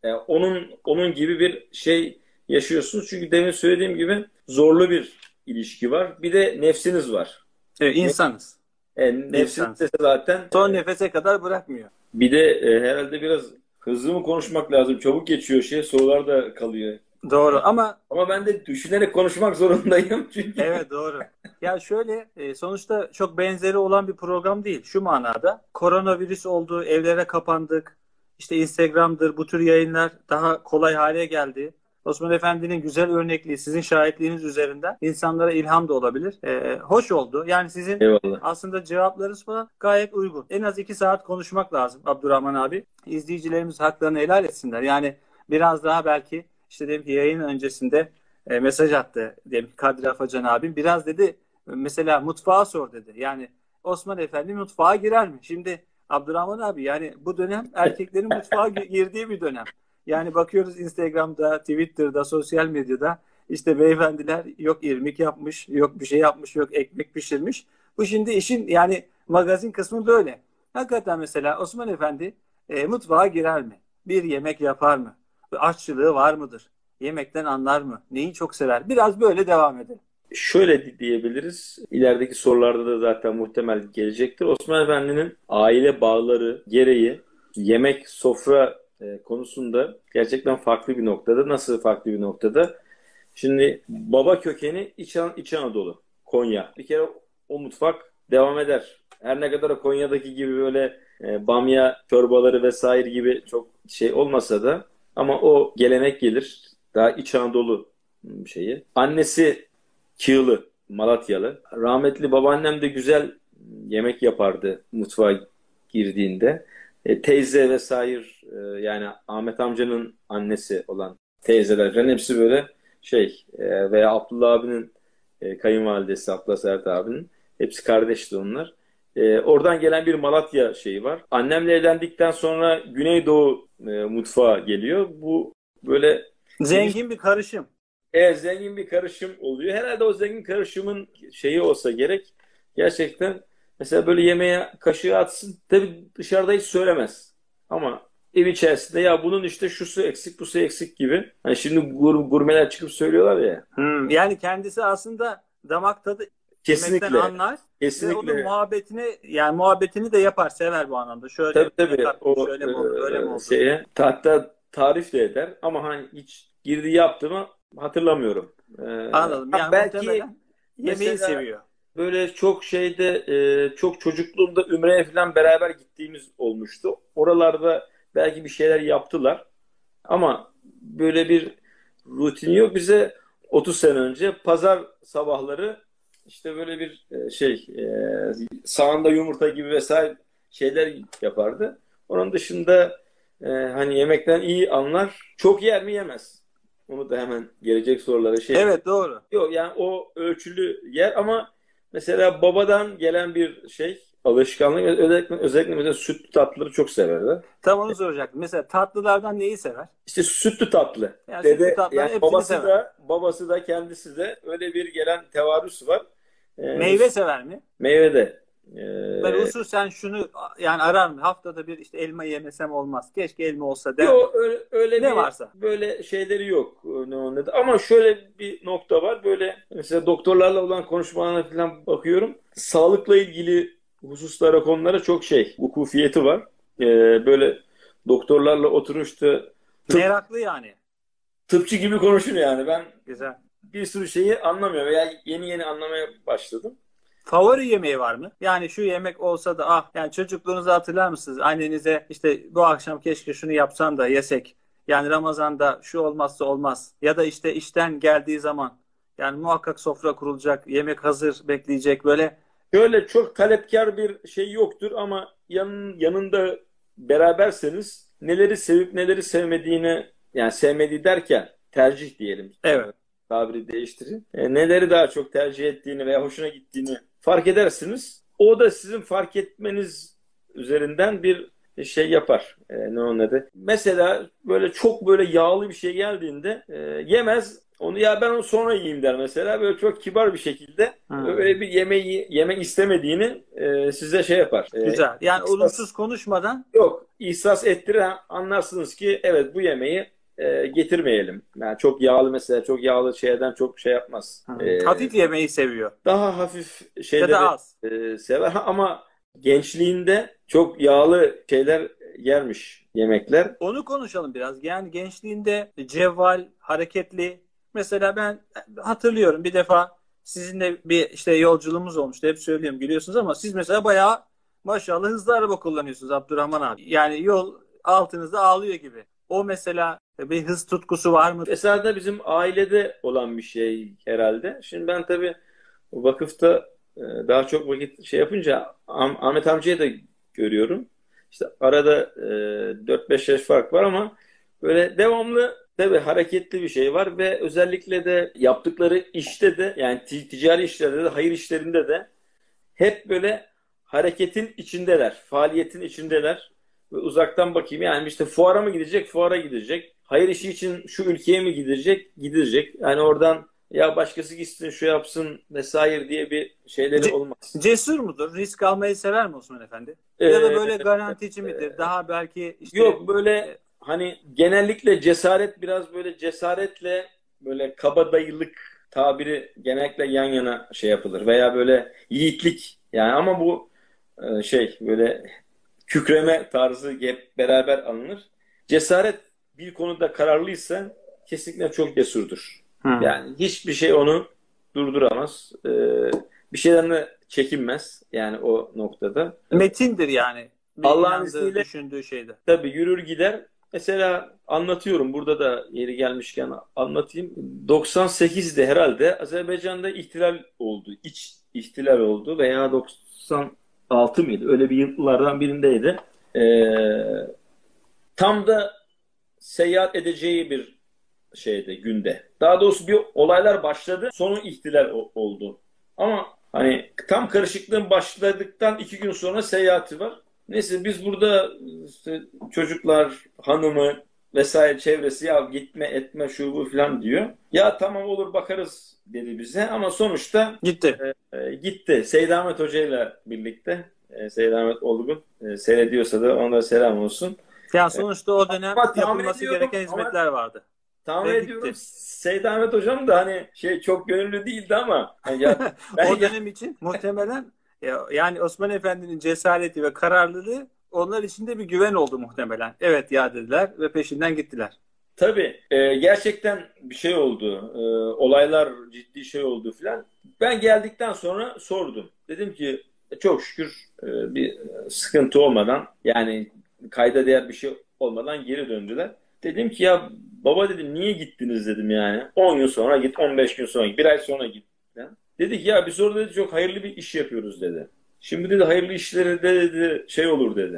Onun gibi bir şey yaşıyorsunuz. Çünkü demin söylediğim gibi zorlu bir ilişki var. Bir de nefsiniz var. Evet, insanız. Nefsiniz de İnsanız. zaten Son nefese kadar bırakmıyor. bir de herhalde biraz hızlı mı konuşmak lazım? Çabuk geçiyor sorular da kalıyor. Doğru ama Ama ben de düşünerek konuşmak zorundayım çünkü. evet, doğru. Ya şöyle, sonuçta çok benzeri olan bir program değil. Şu manada koronavirüs oldu, evlere kapandık. İşte Instagram'dır, bu tür yayınlar daha kolay hale geldi. Osman Efendi'nin güzel örnekliği, sizin şahitliğiniz üzerinden insanlara ilham da olabilir. Hoş oldu. Yani sizin Eyvallah. aslında cevaplarınız falan gayet uygun. En az 2 saat konuşmak lazım Abdurrahman abi. İzleyicilerimiz haklarını helal etsinler. Yani biraz daha belki işte dedim ki yayın öncesinde mesaj attı diyelim ki Kadri Afacan abim. Biraz dedi mesela mutfağa sor dedi. Yani Osman Efendi mutfağa girer mi? Şimdi Abdurrahman abi, yani bu dönem erkeklerin mutfağa girdiği bir dönem. Yani bakıyoruz Instagram'da, Twitter'da, sosyal medyada işte beyefendiler yok irmik yapmış, yok bir şey yapmış, yok ekmek pişirmiş. Bu şimdi işin yani magazin kısmı böyle. Hakikaten mesela Osman Efendi mutfağa girer mi? Bir yemek yapar mı? Aşçılığı var mıdır? Yemekten anlar mı? Neyi çok sever? Biraz böyle devam edelim. Şöyle diyebiliriz. İlerideki sorularda da zaten muhtemel gelecektir. Osman Efendi'nin aile bağları gereği yemek, sofra konusunda gerçekten farklı bir noktada. Nasıl farklı bir noktada? Şimdi baba kökeni İç Anadolu, Konya. Bir kere o mutfak devam eder. Her ne kadar Konya'daki gibi böyle bamya çorbaları vesaire gibi çok şey olmasa da, ama o gelenek gelir. Daha İç Anadolu şeyi. Annesi Çığlı, Malatyalı. Rahmetli babaannem de güzel yemek yapardı mutfağa girdiğinde. Teyze vesaire, yani Ahmet amcanın annesi olan teyzeler falan hepsi böyle veya Abdullah abinin kayınvalidesi Abdullah Sert abinin hepsi kardeşti onlar. Oradan gelen bir Malatya şeyi var. Annemle evlendikten sonra Güneydoğu mutfağı geliyor. Bu böyle Zengin bir karışım. zengin bir karışım oluyor. Herhalde o zengin karışımın şeyi olsa gerek. Gerçekten mesela böyle yemeğe kaşığı atsın. Tabii dışarıda hiç söylemez. Ama ev içerisinde ya bunun işte şusu eksik, busu eksik gibi. Hani şimdi gurmeler çıkıp söylüyorlar ya. Yani kendisi aslında damak tadı yemekten Kesinlikle. anlar ve onun Kesinlikle. muhabbetini de yapar, sever bu anlamda. Şöyle Tabii ne tabii. kattın, şöyle mi oldu, böyle mi oldu? Hatta tarif de eder. Ama hani hiç girdi yaptı mı hatırlamıyorum. Anladım. Yani Belki muhtemelen yemeği mesela seviyor. böyle çok çocukluğumda Ümre'ye falan beraber gittiğimiz olmuştu. Oralarda belki bir şeyler yaptılar. Ama böyle bir rutini yok. Bize 30 sene önce pazar sabahları işte böyle bir sağında yumurta gibi vesaire şeyler yapardı. Onun dışında hani yemekten iyi anlar. Çok yer mi yemez. Onu da hemen gelecek sorulara Evet, doğru. yok yani o ölçülü yer, ama mesela babadan gelen bir alışkanlık, özellikle mesela sütlü tatlıları çok severler. Tam onu soracaktım. Mesela tatlılardan neyi sever? İşte sütlü tatlı. Yani sütlü Dede tatlıların yani hepsini sever. babası da kendisi de öyle bir gelen tevarüs var. Meyve sever mi? Meyve de. Böyle hususen şunu yani arar mı? Haftada bir işte elma yemesem olmaz. Keşke elma olsa der mi? Yok öyle Ne bir varsa. böyle şeyleri yok. Ama şöyle bir nokta var. Böyle mesela doktorlarla olan konuşmalarına falan bakıyorum. Sağlıkla ilgili hususlara, konulara çok vukufiyeti var. Böyle doktorlarla oturmuştu. Meraklı yani. Tıpçı gibi konuşuyor yani. Ben Güzel. bir sürü şeyi anlamıyorum veya yeni anlamaya başladım. Favori yemeği var mı? Yani şu yemek olsa da yani çocukluğunuzu hatırlar mısınız? Annenize işte bu akşam keşke şunu yapsan da yesek. Yani Ramazan'da şu olmazsa olmaz. Ya da işte işten geldiği zaman yani muhakkak sofra kurulacak, yemek hazır bekleyecek böyle. Şöyle çok talepkar bir şey yoktur, ama yanında beraberseniz neleri sevip neleri sevmediğini, yani sevmediği derken tercih diyelim. Evet. Tabiri değiştirin. Neleri daha çok tercih ettiğini veya hoşuna gittiğini fark edersiniz. O da sizin fark etmeniz üzerinden bir şey yapar. Ne onun adı? Mesela böyle çok böyle yağlı bir şey geldiğinde yemez. Onu ya ben onu sonra yiyeyim der mesela. Böyle çok kibar bir şekilde öyle bir yemeği yemek istemediğini size şey yapar. Güzel. Yani olumsuz konuşmadan. Yok. İhsas ettirir. Anlarsınız ki evet bu yemeği getirmeyelim. Yani çok yağlı mesela çok yağlı şeyden çok şey yapmaz. Hafif yemeği seviyor. Daha hafif Ya da şeyleri az. Sever ama gençliğinde çok yağlı şeyler yermiş yemekler. Onu konuşalım biraz. Yani gençliğinde cevval, hareketli. Mesela ben hatırlıyorum bir defa sizinle bir işte yolculuğumuz olmuştu. Hep söylüyorum gülüyorsunuz ama siz mesela bayağı maşallah hızlı araba kullanıyorsunuz Abdurrahman abi. Yani yol altınızda ağlıyor gibi. O mesela bir hız tutkusu var mı? Esasında bizim ailede olan bir şey herhalde. Şimdi ben tabii vakıfta daha çok vakit şey yapınca Ahmet amcayı da görüyorum. İşte arada 4-5 yaş fark var ama böyle devamlı tabii hareketli bir şey var ve özellikle de yaptıkları işte de yani ticari işlerde de hayır işlerinde de hep böyle hareketin içindeler, faaliyetin içindeler. Ve uzaktan bakayım yani işte fuara mı gidecek, fuara gidecek. Hayır işi için şu ülkeye mi gidecek, gidecek. Yani oradan ya başkası gitsin, şu yapsın vesaire diye bir şeyleri olmaz. Cesur mudur? Risk almayı sever mi Osman Efendi? Ya da böyle garantici midir? Daha belki işte... Yok böyle hani genellikle cesaret biraz böyle cesaretle böyle kabadayılık tabiri genellikle yan yana şey yapılır veya böyle yiğitlik yani ama bu şey böyle kükreme tarzı hep beraber alınır. Cesaret bir konuda kararlıysa kesinlikle çok cesurdur. Yani hiçbir şey onu durduramaz. Bir şeyden de çekinmez yani o noktada. Metindir yani. Allah'ın izniyle düşündüğü şeyde. tabii yürür gider. Mesela anlatıyorum burada da yeri gelmişken anlatayım. 98'de herhalde Azerbaycan'da ihtilal oldu. İç ihtilal oldu veya 96 mıydı? Öyle bir yıllardan birindeydi. Tam da seyahat edeceği bir şeyde günde. Daha doğrusu bir olaylar başladı. Sonu ihtilal oldu. Ama hani tam karışıklığın başladıktan 2 gün sonra seyahati var. Neyse biz burada işte çocuklar, hanımı vesaire çevresi ya gitme etme şu bu falan diyor. Ya tamam olur bakarız dedi bize ama sonuçta gitti. Gitti. Seyit Ahmet Hoca ile birlikte. Seyit Ahmet Olgun seyrediyorsa da ona selam olsun. Yani sonuçta o dönem yapılması gereken hizmetler vardı. Tahmin ediyorum Seyit Ahmet Hocam da hani şey çok gönüllü değildi ama ya, o dönem için muhtemelen yani Osman Efendi'nin cesareti ve kararlılığı onlar için de bir güven oldu muhtemelen. Evet ya dediler ve peşinden gittiler. Tabii gerçekten bir şey oldu. Olaylar ciddi şey oldu filan. Ben geldikten sonra sordum. Dedim ki çok şükür bir sıkıntı olmadan yani kayda değer bir şey olmadan geri döndüler. Dedim ki ya baba dedim niye gittiniz dedim yani. 10 gün sonra git, 15 gün sonra git, 1 ay sonra git. Dedi ki ya biz orada dedi, çok hayırlı bir iş yapıyoruz dedi. Şimdi dedi hayırlı işleri de dedi, şey olur dedi.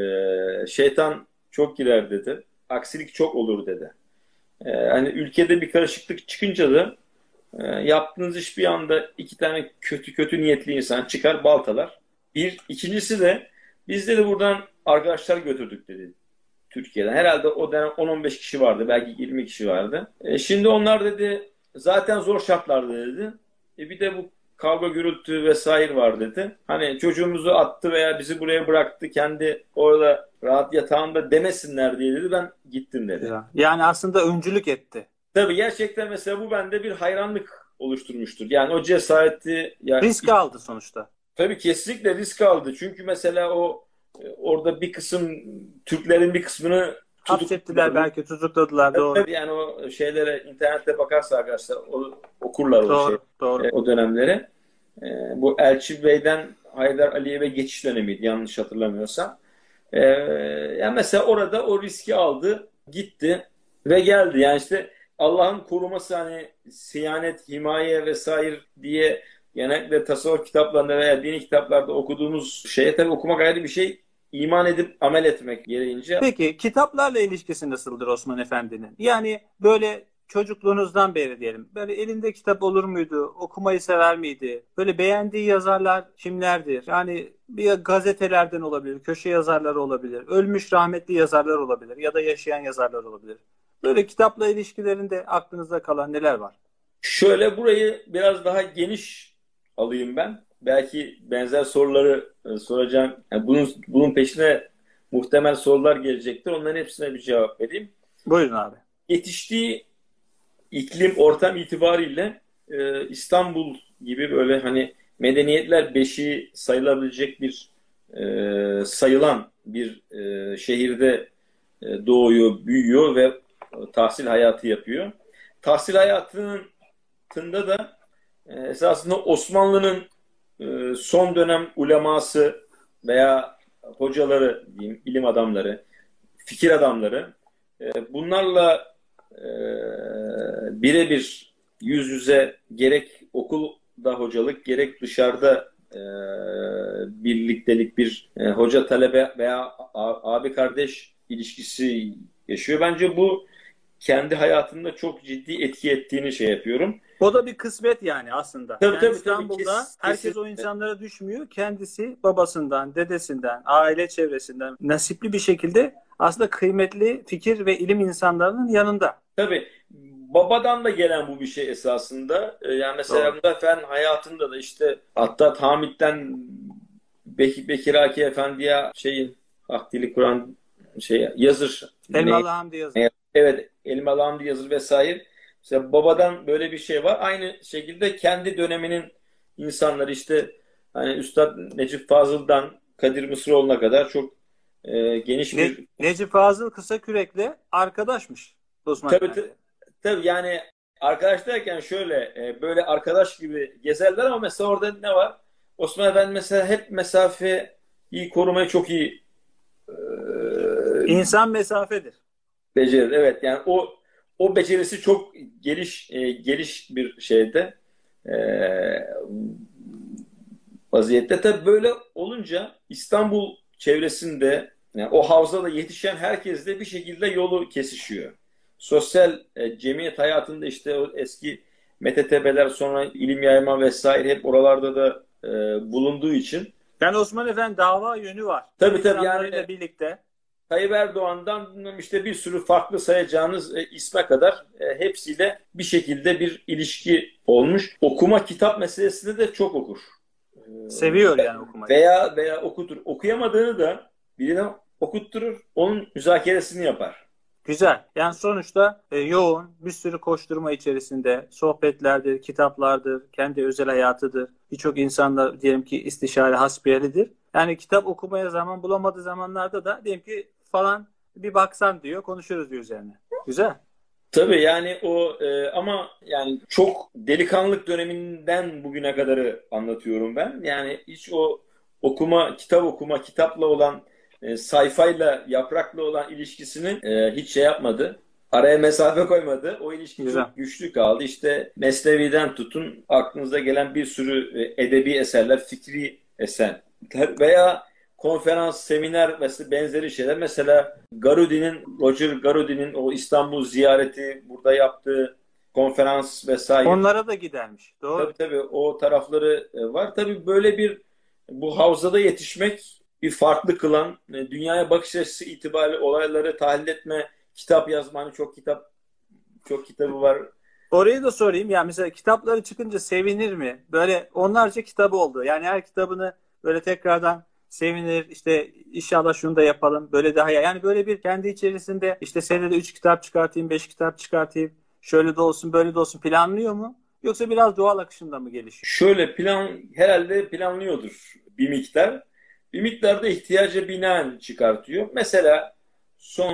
Şeytan çok girer dedi. Aksilik çok olur dedi. Hani ülkede bir karışıklık çıkınca da yaptığınız iş bir anda 2 tane kötü niyetli insan çıkar baltalar. İkincisi de biz de buradan arkadaşlar götürdük dedi. Türkiye'den. Herhalde o dönem 10-15 kişi vardı. Belki 20 kişi vardı. Şimdi onlar dedi zaten zor şartlarda dedi. Bir de bu kavga gürültü vesaire var dedi. Hani çocuğumuzu attı veya bizi buraya bıraktı. Kendi orada rahat yatağında demesinler diye dedi. Ben gittim dedi. Yani aslında öncülük etti. Tabii gerçekten mesela bu bende bir hayranlık oluşturmuştur. Yani o cesareti... risk aldı sonuçta. Tabii kesinlikle risk aldı. Çünkü mesela orada bir kısım Türklerin bir kısmını hapsettiler belki tutukladılar doğru. Yani o şeylere internette bakarsa arkadaşlar okurlar doğru, o şey doğru. O dönemlere. Bu Elçi Bey'den Haydar Aliyev'e geçiş dönemiydi yanlış hatırlamıyorsam. Yani mesela orada o riski aldı, gitti ve geldi. Yani işte Allah'ın koruması hani siyanet, himaye vesaire diye genellikle tasavvuf kitaplarında veya dini kitaplarda okuduğumuz şeye tabii okumak ayrı bir şey. İman edip amel etmek gereğince. Peki kitaplarla ilişkisi nasıldır Osman Efendi'nin? Yani böyle çocukluğunuzdan beri diyelim. Böyle elinde kitap olur muydu? Okumayı sever miydi? Böyle beğendiği yazarlar kimlerdir? Yani bir gazetelerden olabilir, köşe yazarları olabilir, ölmüş rahmetli yazarlar olabilir ya da yaşayan yazarlar olabilir. Böyle kitapla ilişkilerinde aklınızda kalan neler var? Şöyle burayı biraz daha geniş alayım ben. Belki benzer soruları soracağım. Yani bunun peşine muhtemel sorular gelecektir. Onların hepsine bir cevap vereyim. Buyurun abi. Yetiştiği iklim, ortam itibariyle İstanbul gibi böyle hani medeniyetler beşiği sayılabilecek sayılan bir şehirde doğuyor, büyüyor ve tahsil hayatı yapıyor. Tahsil hayatında da esasında Osmanlı'nın son dönem uleması veya hocaları diyeyim, ilim adamları, fikir adamları bunlarla birebir yüz yüze gerek okulda hocalık gerek dışarıda birliktelik bir hoca talebe veya abi kardeş ilişkisi yaşıyor. Bence bu kendi hayatında çok ciddi etki ettiğini şey yapıyorum. O da bir kısmet yani aslında. Tabii Yani tabii İstanbul'da herkes kesin. o insanlara düşmüyor. Kendisi babasından, dedesinden, aile çevresinden nasipli bir şekilde aslında kıymetli fikir ve ilim insanlarının yanında. Tabii babadan da gelen bu bir şey esasında. Yani mesela Doğru. Muzaffer'in hayatında da işte hatta Hamit'ten Bekir Aki Efendi'ye Hak Dili Kur'an yazır. Elmalı Hamdi yazar. Evet, Elmalı Hamdi yazır vesaire. Mesela babadan böyle bir şey var. Aynı şekilde kendi döneminin insanları işte hani Üstad Necip Fazıl'dan Kadir Mısıroğlu'na kadar çok geniş bir Necip Fazıl Kısakürek'le arkadaşmış Osman tabii, Efendi. tabii yani arkadaş derken şöyle böyle arkadaş gibi gezerler ama mesela orada ne var? Osman Efendi mesela hep mesafeyi korumayı çok iyi e, İnsan mesafedir. becerir. Evet yani o becerisi çok geliş bir şeyde e, vaziyette. Tabii böyle olunca İstanbul çevresinde yani o havzada yetişen herkesle bir şekilde yolu kesişiyor. Sosyal cemiyet hayatında işte o eski MTTB'ler sonra ilim yayma vesaire hep oralarda da bulunduğu için. Yani Osman Efendi dava yönü var. Tabii yani İnsanlarıyla birlikte. Tayyip Erdoğan'dan işte bir sürü farklı sayacağınız isme kadar hepsiyle bir şekilde bir ilişki olmuş. Okuma kitap meselesinde de çok okur. Seviyor yani okumayı. Veya okutur. Okuyamadığını da birine okutturur. Onun müzakeresini yapar. Güzel. Yani sonuçta yoğun, bir sürü koşturma içerisinde sohbetlerdir, kitaplardır, kendi özel hayatıdır. Birçok insanla diyelim ki istişare hasbihalidir. Yani kitap okumaya zaman bulamadığı zamanlarda da diyelim ki falan bir baksan diyor, konuşuruz diyor üzerine. Güzel. Tabii yani ama yani çok delikanlılık döneminden bugüne kadarı anlatıyorum ben. Yani hiç o kitap okuma, kitapla olan sayfayla, yaprakla olan ilişkisini hiç şey yapmadı. Araya mesafe koymadı. O ilişki Güzel. çok güçlü kaldı. İşte Mesnevi'den tutun aklınıza gelen bir sürü edebi eserler, fikri eserler veya konferans, seminer ve benzeri şeyler. Mesela Roger Garudi'nin o İstanbul ziyareti, burada yaptığı konferans vesaire. Onlara da gidermiş. Doğru. Tabii o tarafları var. Tabii böyle bu havzada yetişmek bir farklı kılan, dünyaya bakış açısı itibariyle olayları tahlil etme, kitap yazma, hani çok kitabı var. Orayı da sorayım. Yani mesela kitapları çıkınca sevinir mi? Böyle onlarca kitabı oldu. Yani her kitabını böyle tekrardan sevinir. İşte inşallah şunu da yapalım. Böyle daha yani böyle bir kendi içerisinde işte senede 3 kitap çıkartayım, 5 kitap çıkartayım. Şöyle de olsun, böyle de olsun planlıyor mu? Yoksa biraz doğal akışında mı gelişiyor? Şöyle herhalde planlıyordur bir miktar. Bir miktar da ihtiyaca binaen çıkartıyor. Mesela son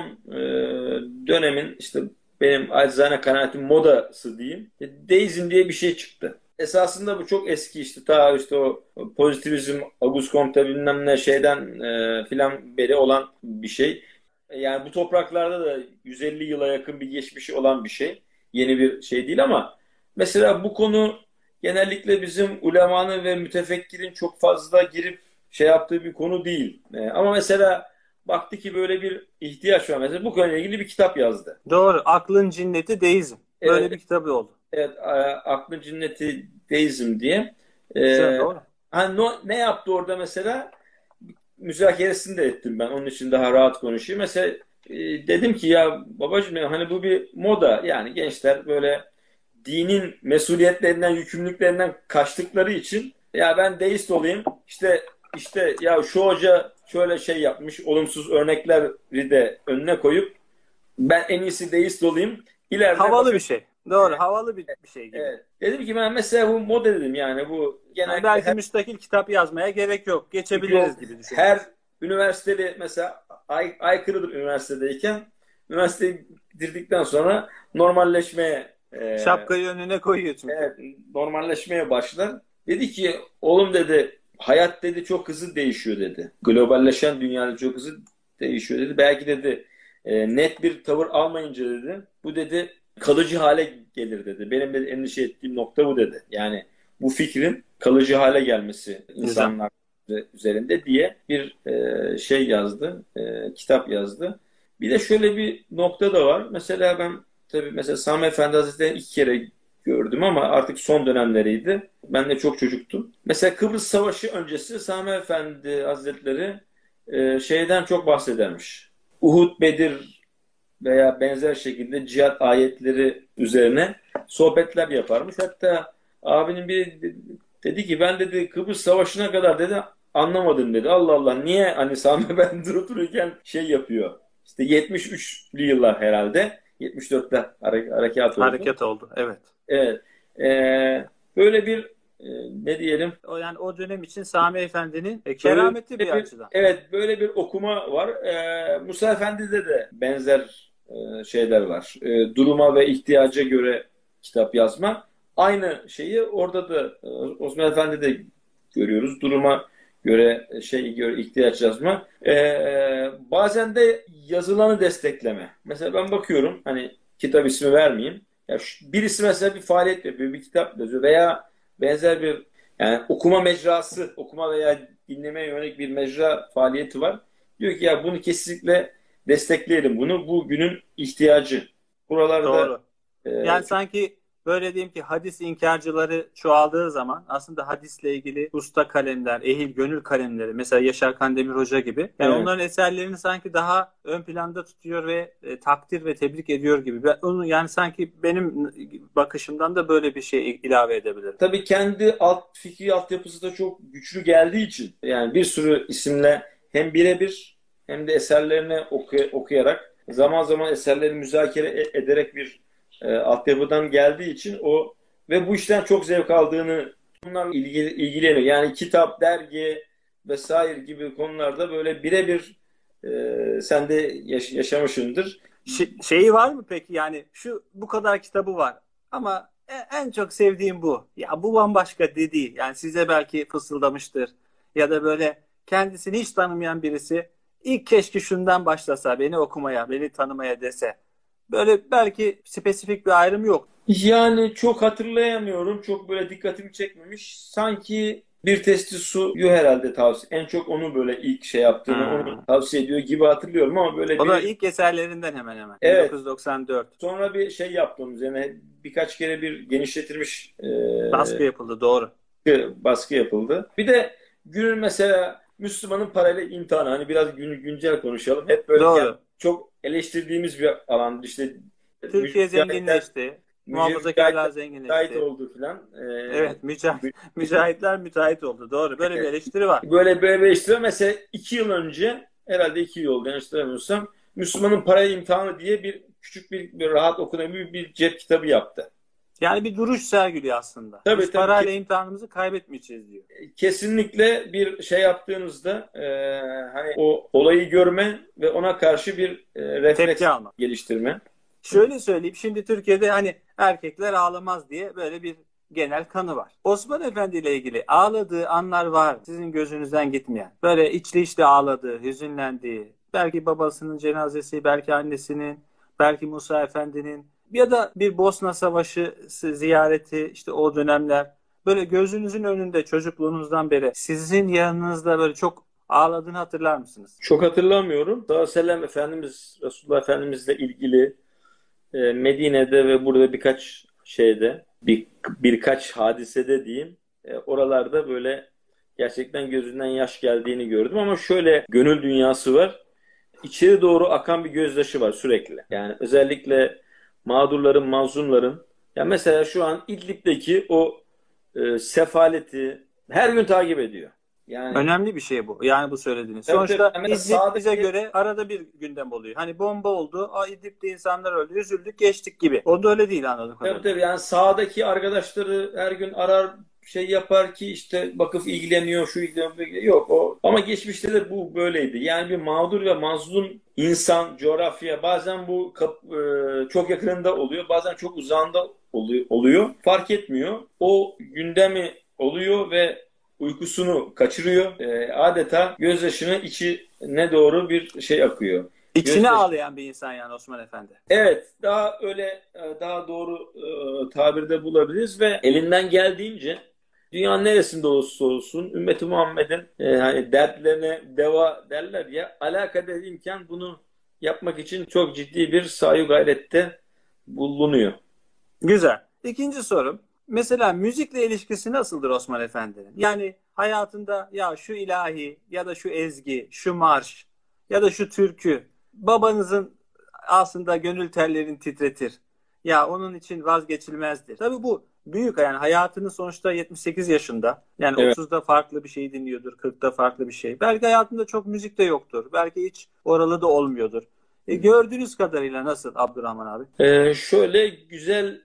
dönemin işte benim acizane kanaatim modası diyeyim. Deizm diye bir şey çıktı. Esasında bu çok eski işte ta işte o pozitivizm, Auguste Comte bilmem ne şeyden filan beri olan bir şey. Yani bu topraklarda da 150 yıla yakın bir geçmişi olan bir şey. Yeni bir şey değil ama mesela bu konu genellikle bizim ulemanın ve mütefekkirin çok fazla girip şey yaptığı bir konu değil. Ama mesela baktı ki böyle bir ihtiyaç var. Mesela bu konuyla ilgili bir kitap yazdı. Doğru. Aklın cinneti deizm. Böyle Evet, bir kitabı oldu. evet, Aklın Cinneti Deizm diye. Güzel, Ee, doğru. hani ne yaptı orada mesela? Müzakeresini de ettim ben. Onun için daha rahat konuşayım. Mesela dedim ki ya babacığım, hani bu bir moda. Yani gençler böyle dinin mesuliyetlerinden, yükümlülüklerinden kaçtıkları için ya ben deist olayım. İşte ya şu hoca şöyle şey yapmış. Olumsuz örnekleri de önüne koyup ben en iyisi deist olayım. İleride Havalı bir bakın. şey. Doğru, havalı bir şey gibi. Evet. Dedim ki ben mesela bu moda dedim, yani bu Yani genellikle belki her müstakil kitap yazmaya gerek yok. yok, Geçebiliriz gibi her düşünüyorsun. üniversiteli mesela aykırıdır üniversitedeyken, üniversiteyi bitirdikten sonra normalleşmeye Şapkayı önüne koyuyor çünkü. evet, normalleşmeye başlar. Dedi ki oğlum dedi, hayat dedi çok hızlı değişiyor dedi. Globalleşen dünyada çok hızlı değişiyor dedi. Belki dedi net bir tavır almayınca dedi bu dedi kalıcı hale gelir dedi. Benim de endişe ettiğim nokta bu dedi. Yani bu fikrin kalıcı hale gelmesi Güzel. insanlar üzerinde diye bir şey yazdı, kitap yazdı. Bir de şöyle bir nokta da var. Mesela ben tabii mesela Sami Efendi Hazretleri'ni 2 kere gördüm ama artık son dönemleriydi. Ben de çok çocuktum. Mesela Kıbrıs Savaşı öncesi Sami Efendi Hazretleri şeyden çok bahsedermiş. Uhud, Bedir veya benzer şekilde cihat ayetleri üzerine sohbetler yaparmış. Hatta abinin biri dedi ki ben dedi Kıbrıs Savaşı'na kadar dedi anlamadım dedi. Allah Allah, niye hani Sami Efendi durup dururken şey yapıyor. İşte 73'lü yıllar herhalde. 74'te harekat oldu. Hareket oldu. Evet. Evet. Böyle bir ne diyelim, O yani o dönem için Sami Efendi'nin böyle kerameti bir bir, açıdan. evet, böyle bir okuma var. Musa Efendi'de de benzer şeyler var. Duruma ve ihtiyaca göre kitap yazma. Aynı şeyi orada da Osman Efendi'de görüyoruz. Duruma göre ihtiyaç yazma. Bazen de yazılanı destekleme. Mesela ben bakıyorum, hani kitap ismi vermeyeyim. Ya birisi mesela bir faaliyet yapıyor, bir kitap yazıyor veya benzer bir, yani okuma mecrası, okuma veya dinlemeye yönelik bir mecra faaliyeti var. Diyor ki ya bunu kesinlikle destekleyelim. Bunu bu günün ihtiyacı. Buralarda Doğru. Yani çok sanki böyle diyeyim ki hadis inkarcıları çoğaldığı zaman aslında hadisle ilgili usta kalemler, ehil gönül kalemleri mesela Yaşar Kandemir Hoca gibi yani evet. onların eserlerini sanki daha ön planda tutuyor ve takdir ve tebrik ediyor gibi. Ben onu yani sanki benim bakışımdan da böyle bir şey ilave edebilirim. Tabii kendi fikri altyapısı da çok güçlü geldiği için yani bir sürü isimle hem birebir hem de eserlerini okuyarak, zaman zaman eserlerini müzakere ederek bir altyapıdan geldiği için o ve bu işten çok zevk aldığını, bunlarla ilgileniyor. Yani kitap, dergi vesaire gibi konularda böyle birebir sen de yaşamışsındır. Şeyi var mı peki yani şu bu kadar kitabı var ama en çok sevdiğim bu. Ya bu bambaşka dediği yani size belki fısıldamıştır ya da böyle kendisini hiç tanımayan birisi ilk keşke şundan başlasa beni okumaya, beni tanımaya dese. Böyle belki spesifik bir ayrım yok. Yani çok hatırlayamıyorum. Çok böyle dikkatimi çekmemiş. Sanki Bir Testi Su'yu herhalde tavsiye. En çok onu böyle ilk şey yaptığını, Hmm. onu tavsiye ediyor gibi hatırlıyorum ama böyle O da bir, ilk eserlerinden hemen hemen. evet, 1994. sonra bir şey yaptım üzerine birkaç kere bir genişletilmiş Baskı yapıldı doğru. baskı yapıldı. Bir de günün mesela Müslümanın parayla imtihanı, hani biraz güncel konuşalım. Hep böyle yani Doğru. çok eleştirdiğimiz bir alan. İşte Türkiye mücahitler, zenginleşti. Muhafazakarlar mücahit zenginleşti. oldu filan. Evet, mücahitler müteahhit oldu. Doğru. Böyle bir eleştiri var. Böyle bir eleştiri. Mesela 2 yıl önce, herhalde 2 yıl oldu yanlış hatırlamıyorsam, Müslümanın Parayla İmtihanı diye bir küçük bir rahat okunabilir bir cep kitabı yaptı. Yani bir duruş sergiliyor aslında. Tabii Biz tabii parayla imtihanımızı kaybetmeyeceğiz diyor. kesinlikle bir şey yaptığınızda hani o olayı görme ve ona karşı bir refleks Tepki almak. geliştirme. Şöyle söyleyeyim. Şimdi Türkiye'de hani erkekler ağlamaz diye böyle bir genel kanı var. Osman Efendi ile ilgili ağladığı anlar var. Sizin gözünüzden gitmeyen. Böyle içli içli ağladığı, hüzünlendiği. Belki babasının cenazesi, belki annesinin, belki Musa Efendi'nin ya da bir Bosna Savaşı ziyareti işte o dönemler. Böyle gözünüzün önünde çocukluğunuzdan beri sizin yanınızda böyle çok ağladığını hatırlar mısınız? Çok hatırlamıyorum. Daha Selam Efendimiz, Resulullah Efendimizle ilgili Medine'de ve burada birkaç şeyde birkaç hadisede diyeyim, oralarda böyle gerçekten gözünden yaş geldiğini gördüm ama şöyle gönül dünyası var. İçeri doğru akan bir gözyaşı var sürekli. Yani özellikle mağdurların, mazlumların, ya mesela şu an İdlib'deki o sefaleti her gün takip ediyor. Yani Önemli bir şey bu. Yani bu söylediğiniz. tabii tabii. Sonuçta Yani mesela İdlib bize sağdaki göre arada bir gündem oluyor. Hani bomba oldu. İdlib'de insanlar öldü. Üzüldük geçtik gibi. O da öyle değil anladığım tabii kadarıyla. tabii yani sahadaki arkadaşları her gün arar şey yapar ki işte bakıp ilgileniyor şu ilgileniyor yok o ama geçmişte de bu böyleydi. Yani bir mağdur ve mazlum insan coğrafya bazen bu çok yakınında oluyor bazen çok uzağında oluyor fark etmiyor. O gündemi oluyor ve uykusunu kaçırıyor. Adeta gözyaşının içine doğru bir şey akıyor. İçine Gözyaşı. ağlayan bir insan yani Osman Efendi. Evet, daha öyle daha doğru tabirde bulabiliriz ve elinden geldiğince dünyanın neresinde olursa olsun ümmeti Muhammed'in hani dertlerine deva derler ya alakadar imkan bunu yapmak için çok ciddi bir sahi gayrette bulunuyor. Güzel. İkinci sorum. Mesela müzikle ilişkisi nasıldır Osman Efendi'nin? Yani hayatında ya şu ilahi ya da şu ezgi, şu marş ya da şu türkü babanızın aslında gönül tellerini titretir. Ya onun için vazgeçilmezdir. Tabii bu büyük yani hayatının sonuçta 78 yaşında. Yani Evet. 30'da farklı bir şey dinliyordur, 40'ta farklı bir şey. Belki hayatında çok müzik de yoktur. Belki hiç oralı da olmuyordur. Gördüğünüz kadarıyla nasıl Abdurrahman abi? Şöyle güzel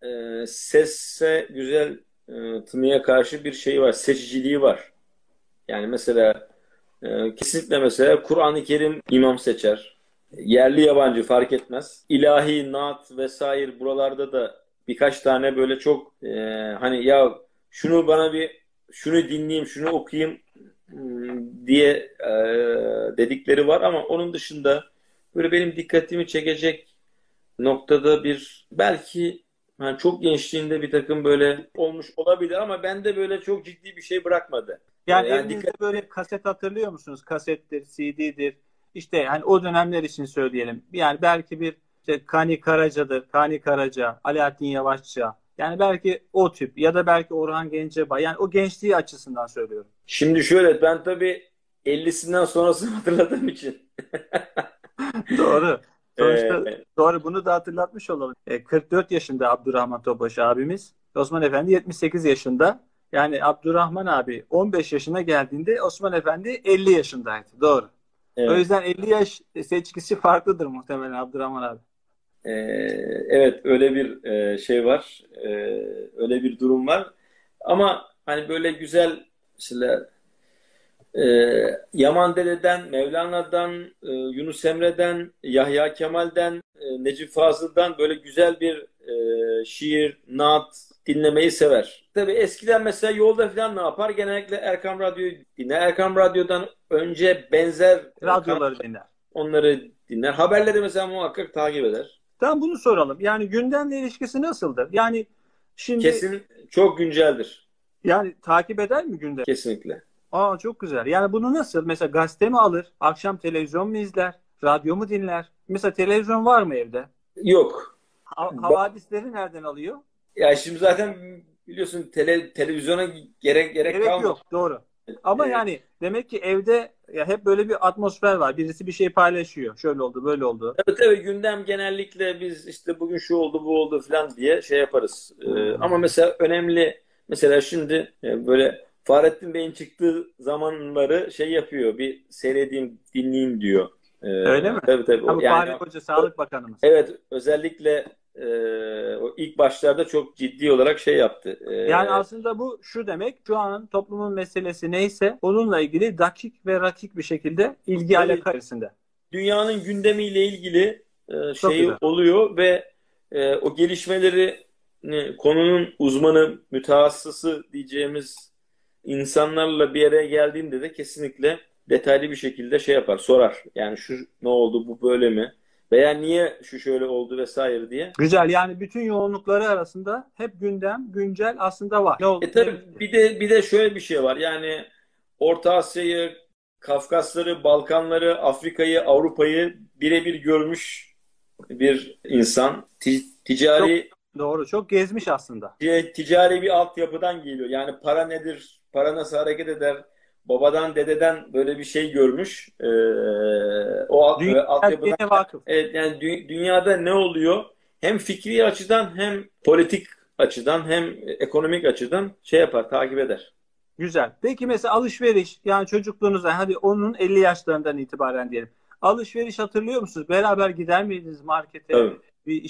sesse güzel tınıya karşı bir şey var, seçiciliği var. Yani mesela kesinlikle mesela Kur'an-ı Kerim imam seçer. Yerli yabancı fark etmez. İlahi, naat vesaire buralarda da birkaç tane böyle çok hani ya şunu bana bir şunu dinleyeyim, şunu okuyayım diye dedikleri var ama onun dışında böyle benim dikkatimi çekecek noktada bir belki hani çok gençliğinde bir takım böyle olmuş olabilir ama bende böyle çok ciddi bir şey bırakmadı. Yani Yani evinizde dikkat böyle kaset hatırlıyor musunuz? Kasettir, CD'dir. İşte hani o dönemler için söyleyelim. Yani belki bir işte Kani Karaca'dır, Kani Karaca, Alaaddin Yavaşça. Yani belki o tip ya da belki Orhan Gencebay. Yani o gençliği açısından söylüyorum. Şimdi şöyle ben tabii 50'sinden sonrasını hatırladığım için Doğru. Sonuçta e, doğru bunu da hatırlatmış olalım. 44 yaşında Abdurrahman Topbaş abimiz. Osman Efendi 78 yaşında. Yani Abdurrahman abi 15 yaşına geldiğinde Osman Efendi 50 yaşındaydı. Doğru. O evet, yüzden 50 yaş seçkisi farklıdır muhtemelen Abdurrahman abi. e, evet öyle bir şey var. Öyle bir durum var. Ama hani böyle güzel mesela Yaman Dede'den, Mevlana'dan, Yunus Emre'den, Yahya Kemal'den, Necip Fazıl'dan böyle güzel bir şiir, naat dinlemeyi sever. Tabii eskiden mesela yolda falan ne yapar? Genellikle Erkam Radyo'yu dinler. Erkam Radyo'dan önce benzer kanal Radyoları dinler. onları dinler. Haberleri mesela muhakkak takip eder. Tam bunu soralım. Yani gündemle ilişkisi nasıldır? Yani şimdi Kesin çok günceldir. yani takip eder mi gündem? Kesinlikle. Çok güzel. Yani bunu nasıl? Mesela gazete mi alır? Akşam televizyon mu izler? Radyo mu dinler? Mesela televizyon var mı evde? Yok. Havadisleri nereden alıyor? Ya şimdi zaten biliyorsun televizyona gerek Gerek kalmadı. yok. Doğru. Ama E, yani demek ki evde ya hep böyle bir atmosfer var. Birisi bir şey paylaşıyor. Şöyle oldu, böyle oldu. tabii gündem genellikle biz işte bugün şu oldu bu oldu falan diye şey yaparız. Ama Hmm. mesela önemli mesela şimdi böyle Fahrettin Bey'in çıktığı zamanları şey yapıyor bir seyredeyim dinleyeyim diyor. Öyle mi? Tabii tabii Ha, bu yani Fahri Koca, Sağlık Bakanımız. evet özellikle o ilk başlarda çok ciddi olarak şey yaptı. Yani aslında bu şu demek, şu an toplumun meselesi neyse onunla ilgili dakik ve rakik bir şekilde ilgi Tabii alaka içerisinde. dünyanın gündemiyle ilgili Çok şeyi güzel. oluyor ve o gelişmeleri konunun uzmanı, mütehassısı diyeceğimiz insanlarla bir araya geldiğinde de kesinlikle detaylı bir şekilde şey yapar, sorar. Yani şu ne oldu, bu böyle mi? Veya niye şu şöyle oldu vesaire diye. Güzel. Yani bütün yoğunlukları arasında hep gündem, güncel aslında var. Ne oldu, ne Tabii bitti? bir de şöyle bir şey var. Yani Orta Asya'yı, Kafkasları, Balkanları, Afrika'yı, Avrupa'yı birebir görmüş bir insan. Ticari Doğru. Çok gezmiş aslında. ticari bir altyapıdan geliyor. Yani para nedir? Para nasıl hareket eder? Babadan, dededen böyle bir şey görmüş. Dünya Altyapıdan. gerçeğine vakıf. Evet, yani dünyada ne oluyor? Hem fikri açıdan hem politik açıdan hem ekonomik açıdan şey yapar, takip eder. Güzel. Peki mesela alışveriş, yani çocukluğunuzda, hadi onun 50 yaşlarından itibaren diyelim. Alışveriş hatırlıyor musunuz? Beraber gider miydiniz markete? Tabii.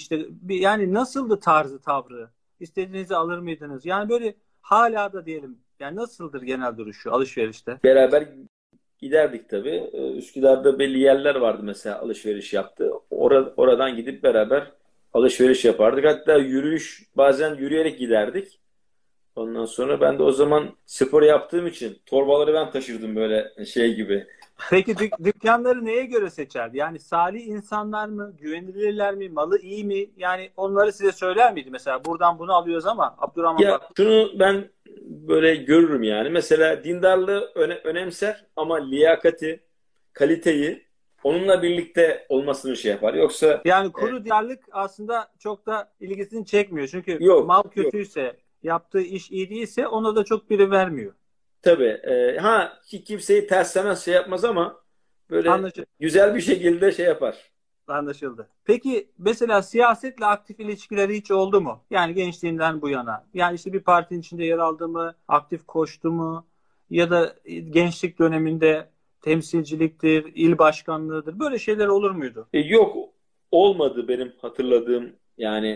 Yani nasıldı tarzı, tavrı? İstediğinizi alır mıydınız? Yani böyle hala da diyelim. Yani nasıldır genel duruşu alışverişte? Beraber giderdik tabii. Üsküdar'da belli yerler vardı mesela alışveriş yaptı. Oradan gidip beraber alışveriş yapardık. Hatta yürüyüş, bazen yürüyerek giderdik. Ondan sonra ben de o zaman spor yaptığım için torbaları ben taşırdım böyle şey gibi. Peki dükkanları neye göre seçerdi? Yani salih insanlar mı? Güvenilirler mi? Malı iyi mi? Yani onları size söyler miydi? Mesela buradan bunu alıyoruz ama Abdurrahman Ya bak. şunu ben böyle görürüm yani. Mesela dindarlığı önemser ama liyakati, kaliteyi onunla birlikte olmasını şey yapar. Yoksa Yani e, kuru diyarlık aslında çok da ilgisini çekmiyor. Çünkü yok, mal yok. kötüyse, yaptığı iş iyi değilse ona da çok biri vermiyor. Tabii. Ha ki kimseyi terslemez şey yapmaz ama böyle Anlaşıldı. güzel bir şekilde şey yapar. Anlaşıldı. Peki mesela siyasetle aktif ilişkileri hiç oldu mu? Yani gençliğinden bu yana. Yani işte bir partinin içinde yer aldı mı? Aktif koştu mu? Ya da gençlik döneminde temsilciliktir, il başkanlığıdır. Böyle şeyler olur muydu? Yok, olmadı benim hatırladığım yani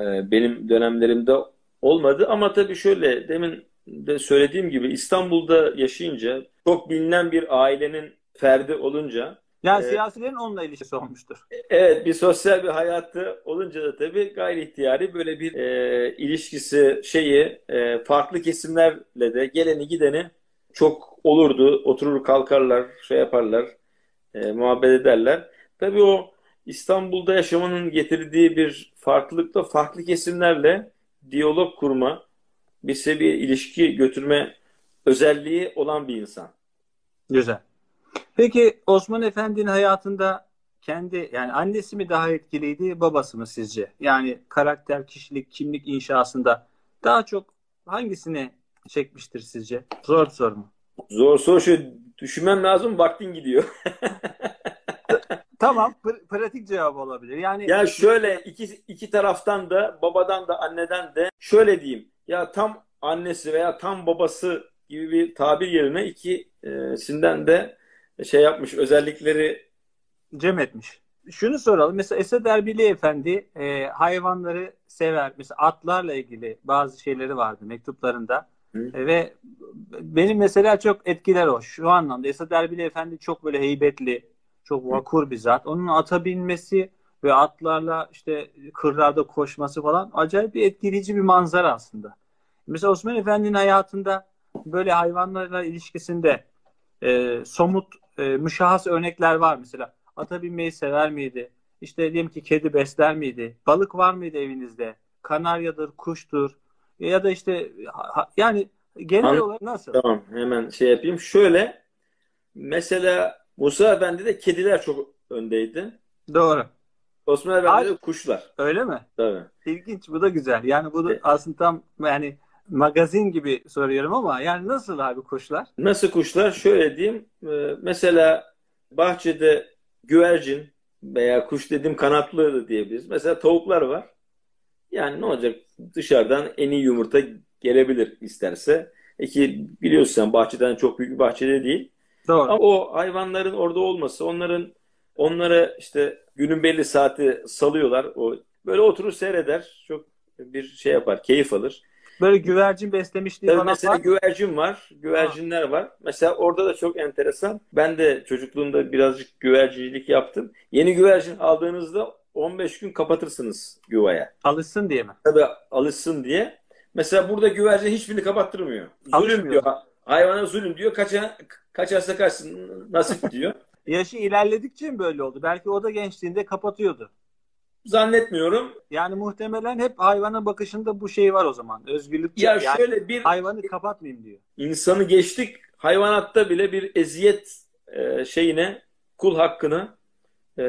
benim dönemlerimde olmadı ama tabii şöyle demin de söylediğim gibi İstanbul'da yaşayınca çok bilinen bir ailenin ferdi olunca Yani e, siyasilerin onunla ilişkisi olmuştur. evet bir sosyal bir hayatı olunca da tabii gayri ihtiyari böyle bir ilişkisi şeyi farklı kesimlerle de geleni gideni çok olurdu. Oturur kalkarlar şey yaparlar muhabbet ederler. Tabii o İstanbul'da yaşamanın getirdiği bir farklılıkla farklı kesimlerle diyalog kurma, bir seviye ilişki götürme özelliği olan bir insan. Güzel. Peki Osman Efendi'nin hayatında kendi, yani annesi mi daha etkiliydi, babası mı sizce? Yani karakter, kişilik, kimlik inşasında daha çok hangisini çekmiştir sizce? Zor bir soru mu? Zor soru, şu düşünmem lazım, vaktin gidiyor. Tamam, pratik cevap olabilir. Yani Ya şöyle iki taraftan da babadan da anneden de şöyle diyeyim. Ya tam annesi veya tam babası gibi bir tabir yerine ikisinden de şey yapmış özellikleri. cem etmiş. Şunu soralım. Mesela Esad Erbili Efendi hayvanları sever. Mesela atlarla ilgili bazı şeyleri vardı mektuplarında. Hı? Ve benim mesela çok etkiler o. Şu anlamda Esad Erbili Efendi çok böyle heybetli, çok vakur bir zat. Onun ata binmesi ve atlarla işte kırlarda koşması falan acayip bir etkileyici bir manzara aslında. Mesela Osman Efendi'nin hayatında böyle hayvanlarla ilişkisinde somut müşahhas örnekler var mesela. Ata binmeyi sever miydi? İşte diyelim ki kedi besler miydi? Balık var mıydı evinizde? Kanaryadır, kuştur. Ya da işte yani genel An olarak nasıl? tamam, hemen şey yapayım. Şöyle mesela Musa Efendi'de kediler çok öndeydi. Doğru. Osman Ay, Efendi'de kuşlar. öyle mi? Tabii. İlginç, bu da güzel. Yani bunu E, aslında tam yani magazin gibi soruyorum ama yani nasıl abi kuşlar? Nasıl kuşlar? Şöyle diyeyim. Mesela bahçede güvercin veya kuş dediğim kanatlı da diyebiliriz. Mesela tavuklar var. Yani ne olacak? Dışarıdan en iyi yumurta gelebilir isterse. Ki biliyorsun sen bahçeden çok büyük bir bahçede değil. Doğru. Ama o hayvanların orada olması, onlara işte günün belli saati salıyorlar. O böyle oturur seyreder. Çok bir şey yapar, keyif alır. Böyle güvercin beslemişliği Tabii falan mesela var mı? güvercin var, Aa, güvercinler var. Mesela orada da çok enteresan. Ben de çocukluğumda birazcık güvercincilik yaptım. Yeni güvercin aldığınızda 15 gün kapatırsınız yuvaya. alışsın diye mi? Tabii alışsın diye. Mesela burada güvercin hiçbirini kapattırmıyor. Zulüm diyor. Alışmıyor. Hayvana zulüm diyor. Kaçarsa kaçsın nasip diyor. Yaşı ilerledikçe mi böyle oldu? Belki o da gençliğinde kapatıyordu. Zannetmiyorum. Yani muhtemelen hep hayvana bakışında bu şey var o zaman. Özgürlükçü. Ya Yani şöyle bir hayvanı kapatmayayım diyor. insanı geçtik, hayvanatta bile bir eziyet şeyine, kul hakkını çok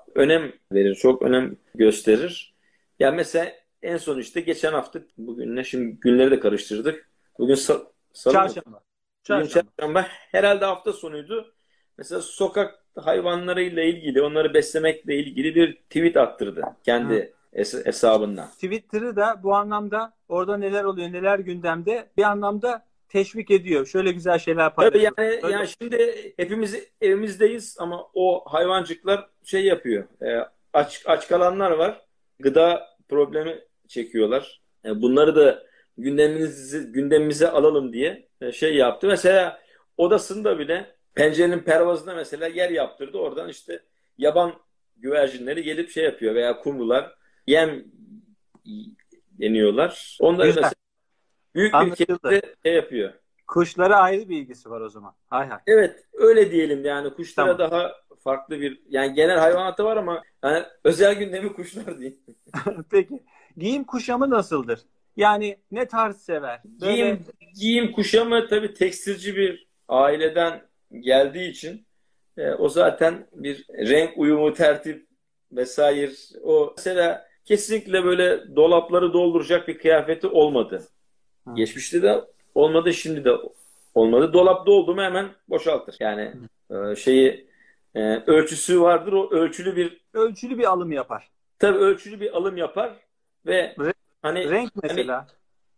önem verir, çok önem gösterir. Ya mesela en son işte geçen hafta, bugün ne, şimdi günleri de karıştırdık. Bugün salı mı? Çarşamba. Bugün Çarşamba. çarşamba. Herhalde hafta sonuydu. Mesela sokak hayvanlarıyla ilgili, onları beslemekle ilgili bir tweet attırdı Hı. kendi hesabından. Twitter'ı da bu anlamda orada neler oluyor, neler gündemde bir anlamda teşvik ediyor. Şöyle güzel şeyler Tabii paylaşıyor. yani şimdi hepimiz evimizdeyiz ama o hayvancıklar şey yapıyor. Aç kalanlar var. Gıda problemi çekiyorlar. Bunları da gündemimize alalım diye şey yaptı. Mesela odasında bile pencerenin pervazına mesela yer yaptırdı. Oradan işte yaban güvercinleri gelip şey yapıyor veya kumrular yem yeniyorlar. Onları Güzel. mesela büyük bir Anlaşıldı. kitle şey yapıyor. Kuşlara ayrı bir ilgisi var o zaman. Hay hay. Evet, öyle diyelim yani kuşlara Tamam. daha farklı bir yani genel hayvanata var ama yani özel gündemi kuşlar değil. Peki. Giyim kuşamı nasıldır? Yani ne tarz sever? Böyle Giyim kuşamı tabii tekstilci bir aileden geldiği için o zaten bir renk uyumu, tertip vesaire. O mesela kesinlikle böyle dolapları dolduracak bir kıyafeti olmadı. Hı. Geçmişte de olmadı, şimdi de olmadı. Dolap doldu mu hemen boşaltır. Yani ölçüsü vardır. O ölçülü bir Ölçülü bir alım yapar. tabii ölçülü bir alım yapar ve Re- hani renk hani mesela.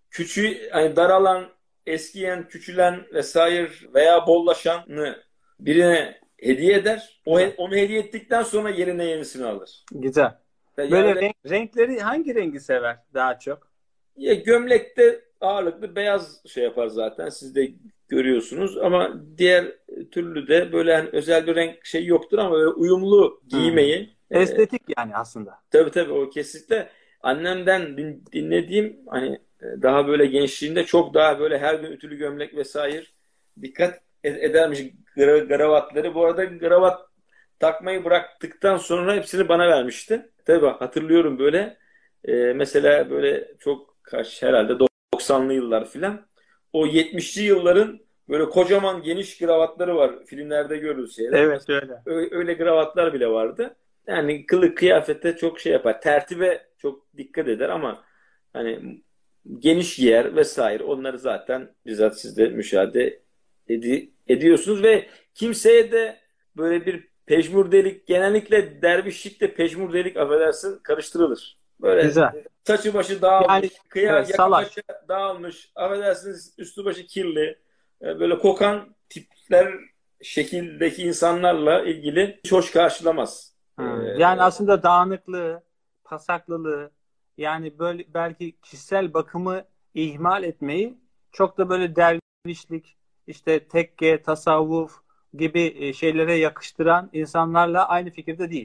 hani daralan, eskiyen, küçülen vesaire veya bollaşanı birine hediye eder. Güzel. Onu hediye ettikten sonra yerine yenisini alır. Güzel. Ya Böyle öyle renkleri hangi rengi sever daha çok? ya gömlekte ağırlıklı beyaz şey yapar zaten. Siz de görüyorsunuz ama diğer türlü de böyle hani özel bir renk şey yoktur ama böyle uyumlu Hı. giymeyi Estetik yani aslında. tabii o kesinlikle annemden dinlediğim hani daha böyle gençliğinde çok daha böyle her gün ütülü gömlek vesaire dikkat edermiş gravatları. Bu arada gravat takmayı bıraktıktan sonra hepsini bana vermişti. Tabii hatırlıyorum böyle mesela böyle çok herhalde 90'lı yıllar filan. O 70'li yılların böyle kocaman geniş kravatları var. Filmlerde görürüz şeyler. Evet Mesela öyle. öyle kravatlar bile vardı. Yani kılık kıyafete çok şey yapar. Tertibe çok dikkat eder ama hani geniş giyer vesaire. Onları zaten bizzat siz de müşahede ediyorsunuz ve kimseye de böyle bir pejmurdelik, genellikle dervişlikle pejmurdelik affedersin karıştırılır. Böyle Güzel. saçı başı Yani dağılmış, evet yaka salaş. paça dağılmış, affedersiniz üstü başı kirli, böyle kokan tipler şekildeki insanlarla ilgili hiç hoş karşılamaz. Yani aslında dağınıklığı, pasaklılığı yani böyle belki kişisel bakımı ihmal etmeyi çok da böyle dervişlik, işte tekke, tasavvuf gibi şeylere yakıştıran insanlarla aynı fikirde değil.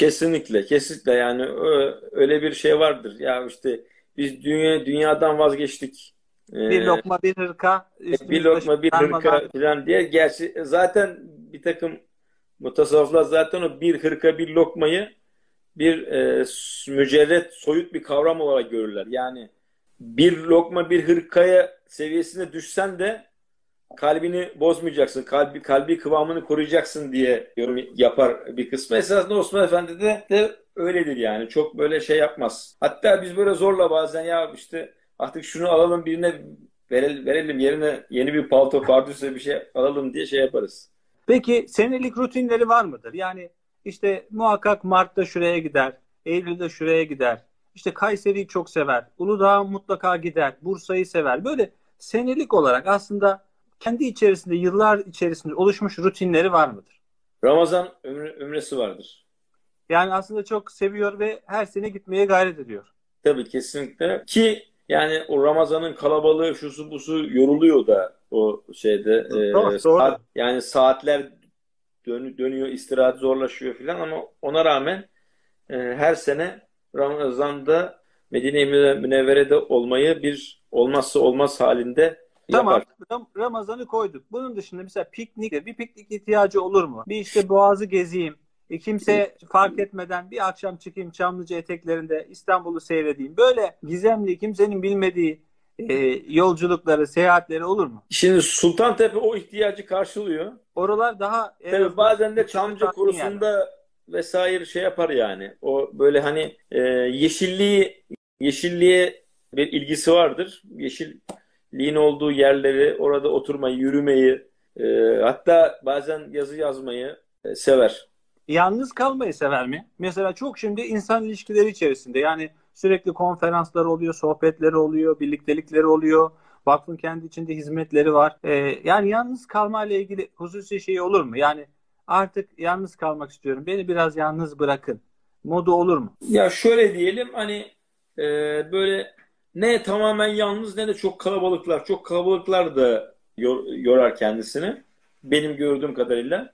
Kesinlikle yani öyle bir şey vardır. Ya işte biz dünyadan vazgeçtik. Bir Ee, lokma, bir hırka, Bir üstümüz başımız lokma bir darmadan. hırka falan diye. Gerçi zaten bir takım mutasavvıflar zaten o bir hırka bir lokmayı bir mücerret soyut bir kavram olarak görürler. Yani bir lokma bir hırkaya seviyesine düşsen de kalbini bozmayacaksın, kalbi kıvamını koruyacaksın diye yorum yapar bir kısmı. Esasında Osman Efendi de öyledir yani. Çok böyle şey yapmaz. Hatta biz böyle zorla bazen ya işte artık şunu alalım birine verelim yerine yeni bir palto, pardüsü bir şey alalım diye şey yaparız. Peki senelik rutinleri var mıdır? Yani işte muhakkak Mart'ta şuraya gider, Eylül'de şuraya gider. İşte Kayseri'yi çok sever, Uludağ'a mutlaka gider, Bursa'yı sever. Böyle senelik olarak aslında kendi içerisinde, yıllar içerisinde oluşmuş rutinleri var mıdır? Ramazan ömresi vardır. Yani aslında çok seviyor ve her sene gitmeye gayret ediyor. Tabii kesinlikle. Ki yani o Ramazan'ın kalabalığı şusu busu yoruluyor da o şeyde Doğru, doğru. yani saatler dönüyor, istirahat zorlaşıyor filan ama ona rağmen her sene Ramazan'da Medine-i Münevvere'de olmayı bir olmazsa olmaz halinde yapar. Tamam, Ramazan'ı koyduk. Bunun dışında mesela bir piknik ihtiyacı olur mu? Bir işte Boğaz'ı gezeyim. Kimse fark etmeden bir akşam çıkayım Çamlıca eteklerinde İstanbul'u seyredeyim. Böyle gizemli, kimsenin bilmediği yolculukları, seyahatleri olur mu? Şimdi Sultantepe o ihtiyacı karşılıyor. Oralar daha en Tabii azından bazen de bütçesi Çamlıca tatmin yerler. Korusu'nda vesaire şey yapar yani. O böyle hani yeşilliğe bir ilgisi vardır. Yeşilliğin olduğu yerleri, orada oturmayı, yürümeyi, hatta bazen yazı yazmayı sever. Yalnız kalmayı sever mi? Mesela çok şimdi insan ilişkileri içerisinde yani sürekli konferanslar oluyor, sohbetleri oluyor, birliktelikleri oluyor. Vakfın kendi içinde hizmetleri var. Yani yalnız kalma ile ilgili hususi şey olur mu? Yani artık yalnız kalmak istiyorum. Beni biraz yalnız bırakın. Modu olur mu? Ya şöyle diyelim hani e, böyle ne tamamen yalnız ne de çok kalabalıklar. Çok kalabalıklar da yorar kendisini. Benim gördüğüm kadarıyla.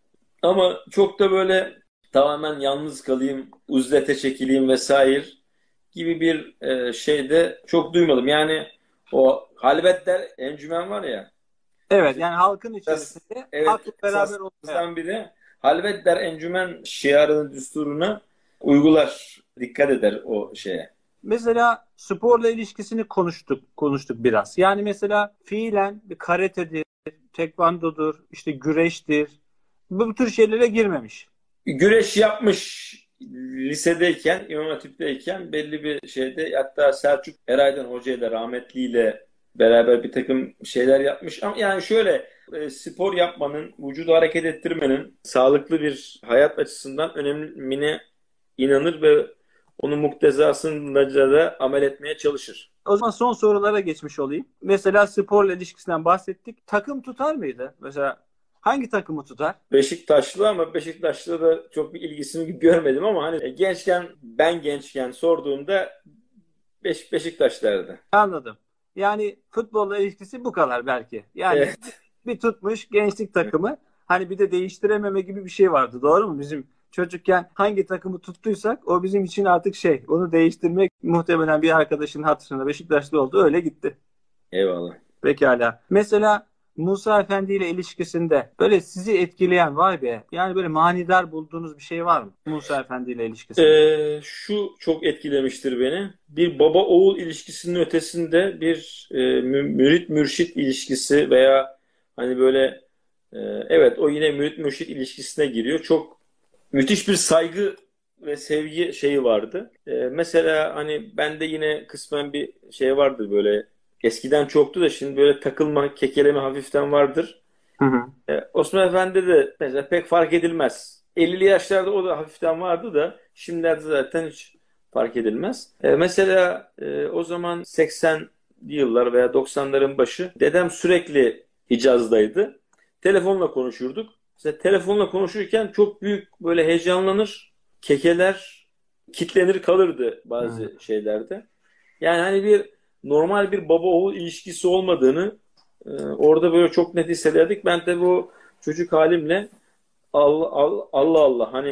Ama çok da böyle tamamen yalnız kalayım, uzlete çekileyim vesaire gibi bir şey de çok duymadım. Yani o halvet der encümen var ya. Evet, yani halkın esas- içerisinde evet, haklı beraber olmaya. esaslardan biri halvet der encümen şiarının düsturuna uygular. Dikkat eder o şeye. Mesela sporla ilişkisini konuştuk biraz. Yani mesela fiilen bir karatedir, tekvandodur, işte güreştir. Bu tür şeylere girmemiş. Güreş yapmış lisedeyken, İmam Hatip'teyken belli bir şeyde, hatta Selçuk Eray'dan hocayla, rahmetliyle beraber bir takım şeyler yapmış. Ama yani şöyle spor yapmanın, vücudu hareket ettirmenin sağlıklı bir hayat açısından önemine inanır ve onun muktezasında da amel etmeye çalışır. O zaman son sorulara geçmiş olayım. Mesela sporla ilişkisinden bahsettik. Takım tutar mıydı? Mesela hangi takımı tutar? Beşiktaşlı ama Beşiktaşlı da çok bir ilgisini görmedim ama hani ben gençken sorduğumda Beşiktaş derdi. Anladım. Yani futbolla ilişkisi bu kadar belki. Yani Evet. bir tutmuş gençlik takımı. Hani bir de değiştirememe gibi bir şey vardı. Doğru mu? Bizim çocukken hangi takımı tuttuysak o bizim için artık şey. Onu değiştirmek muhtemelen bir arkadaşın hatırına Beşiktaşlı oldu. Öyle gitti. Eyvallah. Pekala. Mesela Musa Efendi ile ilişkisinde böyle sizi etkileyen vay be. Yani böyle manidar bulduğunuz bir şey var mı? Musa Efendi ile ilişkisinde. Şu çok etkilemiştir beni. Bir baba oğul ilişkisinin ötesinde bir mürit mürşit ilişkisi veya hani böyle evet, o yine mürit mürşit ilişkisine giriyor. Çok müthiş bir saygı ve sevgi şeyi vardı. Mesela hani bende yine kısmen bir şey vardır böyle. Eskiden çoktu da şimdi böyle takılma, kekeleme hafiften vardır. Hı hı. Osman Efendi de mesela pek fark edilmez. 50'li yaşlarda o da hafiften vardı da şimdilerde zaten hiç fark edilmez. Mesela o zaman 80'li yıllar veya 90'ların başı dedem sürekli Hicaz'daydı. Telefonla konuşurduk. Mesela telefonla konuşurken çok büyük böyle heyecanlanır, kekeler, kitlenir kalırdı Hı. bazı şeylerde. Yani hani bir normal bir baba oğul ilişkisi olmadığını orada böyle çok net hissederdik. Ben de bu çocuk halimle Allah Allah, Allah, Allah hani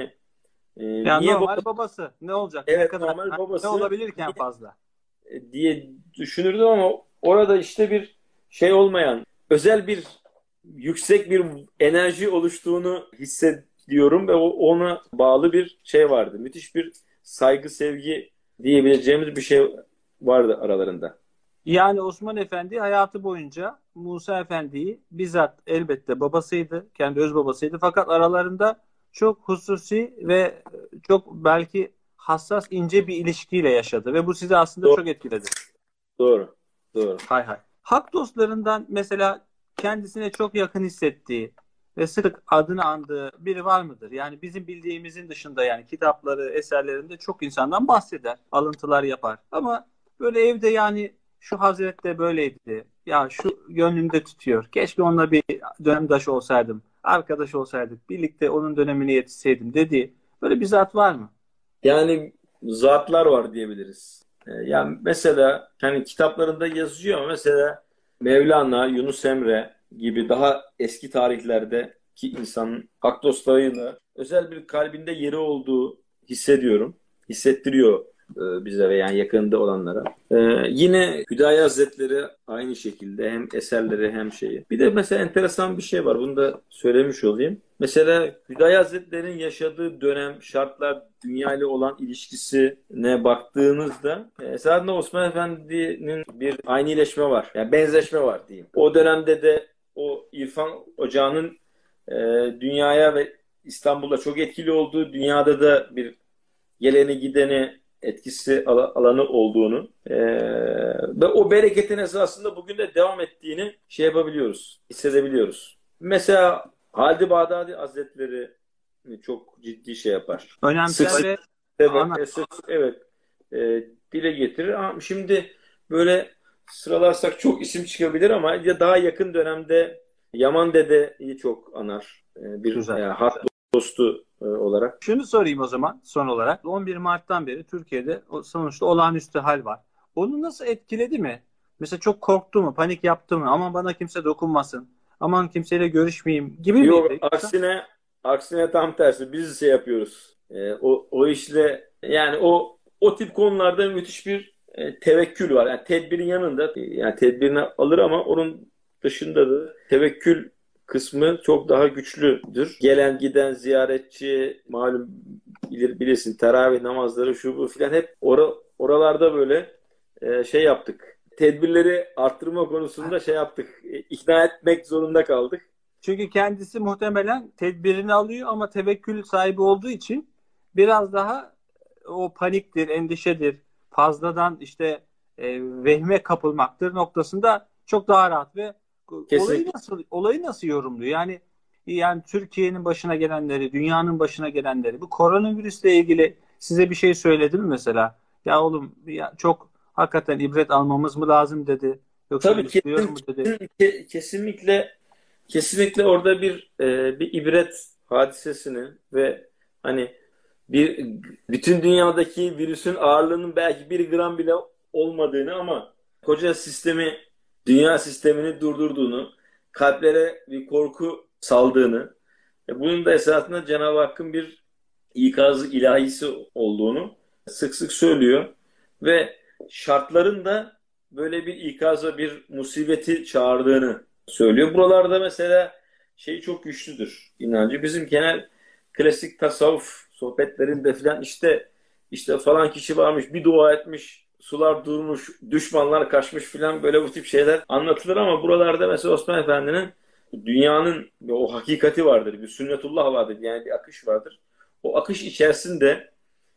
Yani niye bu normal babası. Ne olacak? Ne evet kadar? normal Ne babası olabilirken fazla? diye düşünürdüm ama orada işte bir şey olmayan özel bir yüksek bir enerji oluştuğunu hissediyorum ve ona bağlı bir şey vardı. Müthiş bir saygı, sevgi diyebileceğimiz bir şey vardı aralarında. Yani Osman Efendi hayatı boyunca Musa Efendi'yi bizzat elbette babasıydı, kendi öz babasıydı. Fakat aralarında çok hususi ve çok belki hassas ince bir ilişkiyle yaşadı ve bu sizi aslında Doğru, çok etkiledi. doğru, doğru. Hay hay. Hak dostlarından mesela kendisine çok yakın hissettiği ve sık adını andığı biri var mıdır? Yani bizim bildiğimizin dışında yani kitapları, eserlerinde çok insandan bahseder, alıntılar yapar. Ama böyle evde yani şu Hazret de böyleydi. Ya şu gönlümde tutuyor. Keşke onunla bir dönemdaş olsaydım, arkadaş olsaydık, birlikte onun dönemine yetişseydim dediği böyle bir zat var mı? Yani zatlar var diyebiliriz. Yani mesela hani kitaplarında yazıyor ama mesela Mevlana, Yunus Emre gibi daha eski tarihlerdeki insanın hak dostlarıyla özel bir kalbinde yeri olduğu hissediyorum. Hissettiriyor bize ve yani yakınında olanlara. Yine Hüdayi Hazretleri aynı şekilde hem eserleri hem şeyi. Bir de mesela enteresan bir şey var. Bunu da söylemiş olayım. Mesela Hüdayi Hazretleri'nin yaşadığı dönem, şartlar, dünya ile olan ilişkisine baktığınızda zaten Osman Efendi'nin bir aynileşme var. Yani benzeşme var diyeyim. O dönemde de o İrfan Ocağı'nın e, dünyaya ve İstanbul'da çok etkili olduğu, dünyada da bir geleni gideni etkisi alanı olduğunu ve o bereketin esasında bugün de devam ettiğini şey yapabiliyoruz, hissedebiliyoruz. Mesela Halid-i Bağdadi Hazretleri çok ciddi şey yapar. Sık Önemser sık ve evet, dile getirir. Ama şimdi böyle sıralarsak çok isim çıkabilir ama ya daha yakın dönemde Yaman Dede'yi çok anar. Bir güzel. hak dostu olarak. Şunu sorayım o zaman son olarak. 11 Mart'tan beri Türkiye'de sonuçta olağanüstü hal var. Onu nasıl etkiledi mi? Mesela çok korktu mu, panik yaptı mı? Aman bana kimse dokunmasın, aman kimseyle görüşmeyeyim gibi Yok, miydi? aksine tam tersi. Biz şey yapıyoruz. O işle yani o tip konularda müthiş bir tevekkül var. Yani tedbirin yanında yani tedbirini alır ama onun dışında da tevekkül kısmı çok daha güçlüdür. Gelen giden ziyaretçi malum bilirsin teravih namazları şu bu filan hep oralarda böyle şey yaptık. Tedbirleri arttırma konusunda şey yaptık. İkna etmek zorunda kaldık. Çünkü kendisi muhtemelen tedbirini alıyor ama tevekkül sahibi olduğu için biraz daha o paniktir, endişedir, fazladan işte vehme kapılmaktır noktasında çok daha rahat ve Kesinlikle. olayı nasıl yorumluyor? Yani Türkiye'nin başına gelenleri, dünyanın başına gelenleri, bu koronavirüsle ilgili size bir şey söyledi mi mesela? Ya oğlum ya çok hakikaten ibret almamız mı lazım dedi. Yoksa Tabii istiyor mu dedi. kesinlikle orada bir ibret hadisesini ve hani bir bütün dünyadaki virüsün ağırlığının belki 1 gram bile olmadığını ama koca dünya sistemini durdurduğunu, kalplere bir korku saldığını, bunun da esasında Cenab-ı Hakk'ın bir ikaz ilahisi olduğunu sık sık söylüyor ve şartların da böyle bir ikaza, bir musibeti çağırdığını söylüyor. Buralarda mesela şey çok güçlüdür inancı. Bizim genel klasik tasavvuf sohbetlerinde falan işte falan kişi varmış, bir dua etmiş, sular durmuş, düşmanlar kaçmış falan böyle bu tip şeyler anlatılır ama buralarda mesela Osman Efendi'nin dünyanın o hakikati vardır, bir sünnetullah vardır, yani bir akış vardır. O akış içerisinde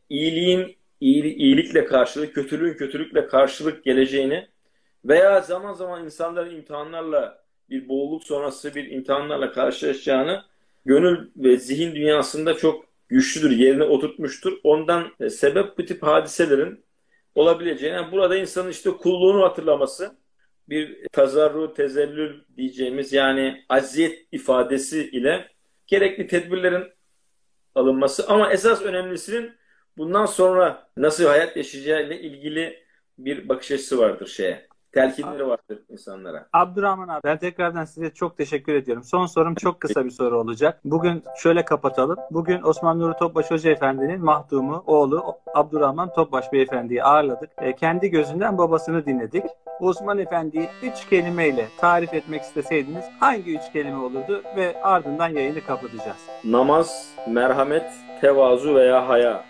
iyilikle karşılık, kötülüğün kötülükle karşılık geleceğini veya zaman zaman insanların imtihanlarla bir boğulluk sonrası bir imtihanlarla karşılaşacağını gönül ve zihin dünyasında çok güçlüdür, yerine oturtmuştur. Ondan sebep bu tip hadiselerin olabileceğini, yani burada insanın işte kulluğunu hatırlaması, bir tazarru, tezellül diyeceğimiz yani acziyet ifadesi ile gerekli tedbirlerin alınması ama esas önemlisinin bundan sonra nasıl hayat yaşayacağıyla ilgili bir bakış açısı vardır şeye. Telkinleri vardır insanlara. Abdurrahman abi ben tekrardan size çok teşekkür ediyorum. Son sorum çok kısa bir soru olacak. Bugün şöyle kapatalım. Bugün Osman Nuri Topbaş Hoca Efendi'nin mahdumu, oğlu Abdurrahman Topbaş Beyefendi'yi ağırladık. Kendi gözünden babasını dinledik. Osman Efendi'yi 3 kelimeyle tarif etmek isteseydiniz hangi 3 kelime olurdu ve ardından yayını kapatacağız. Namaz, merhamet, tevazu veya haya.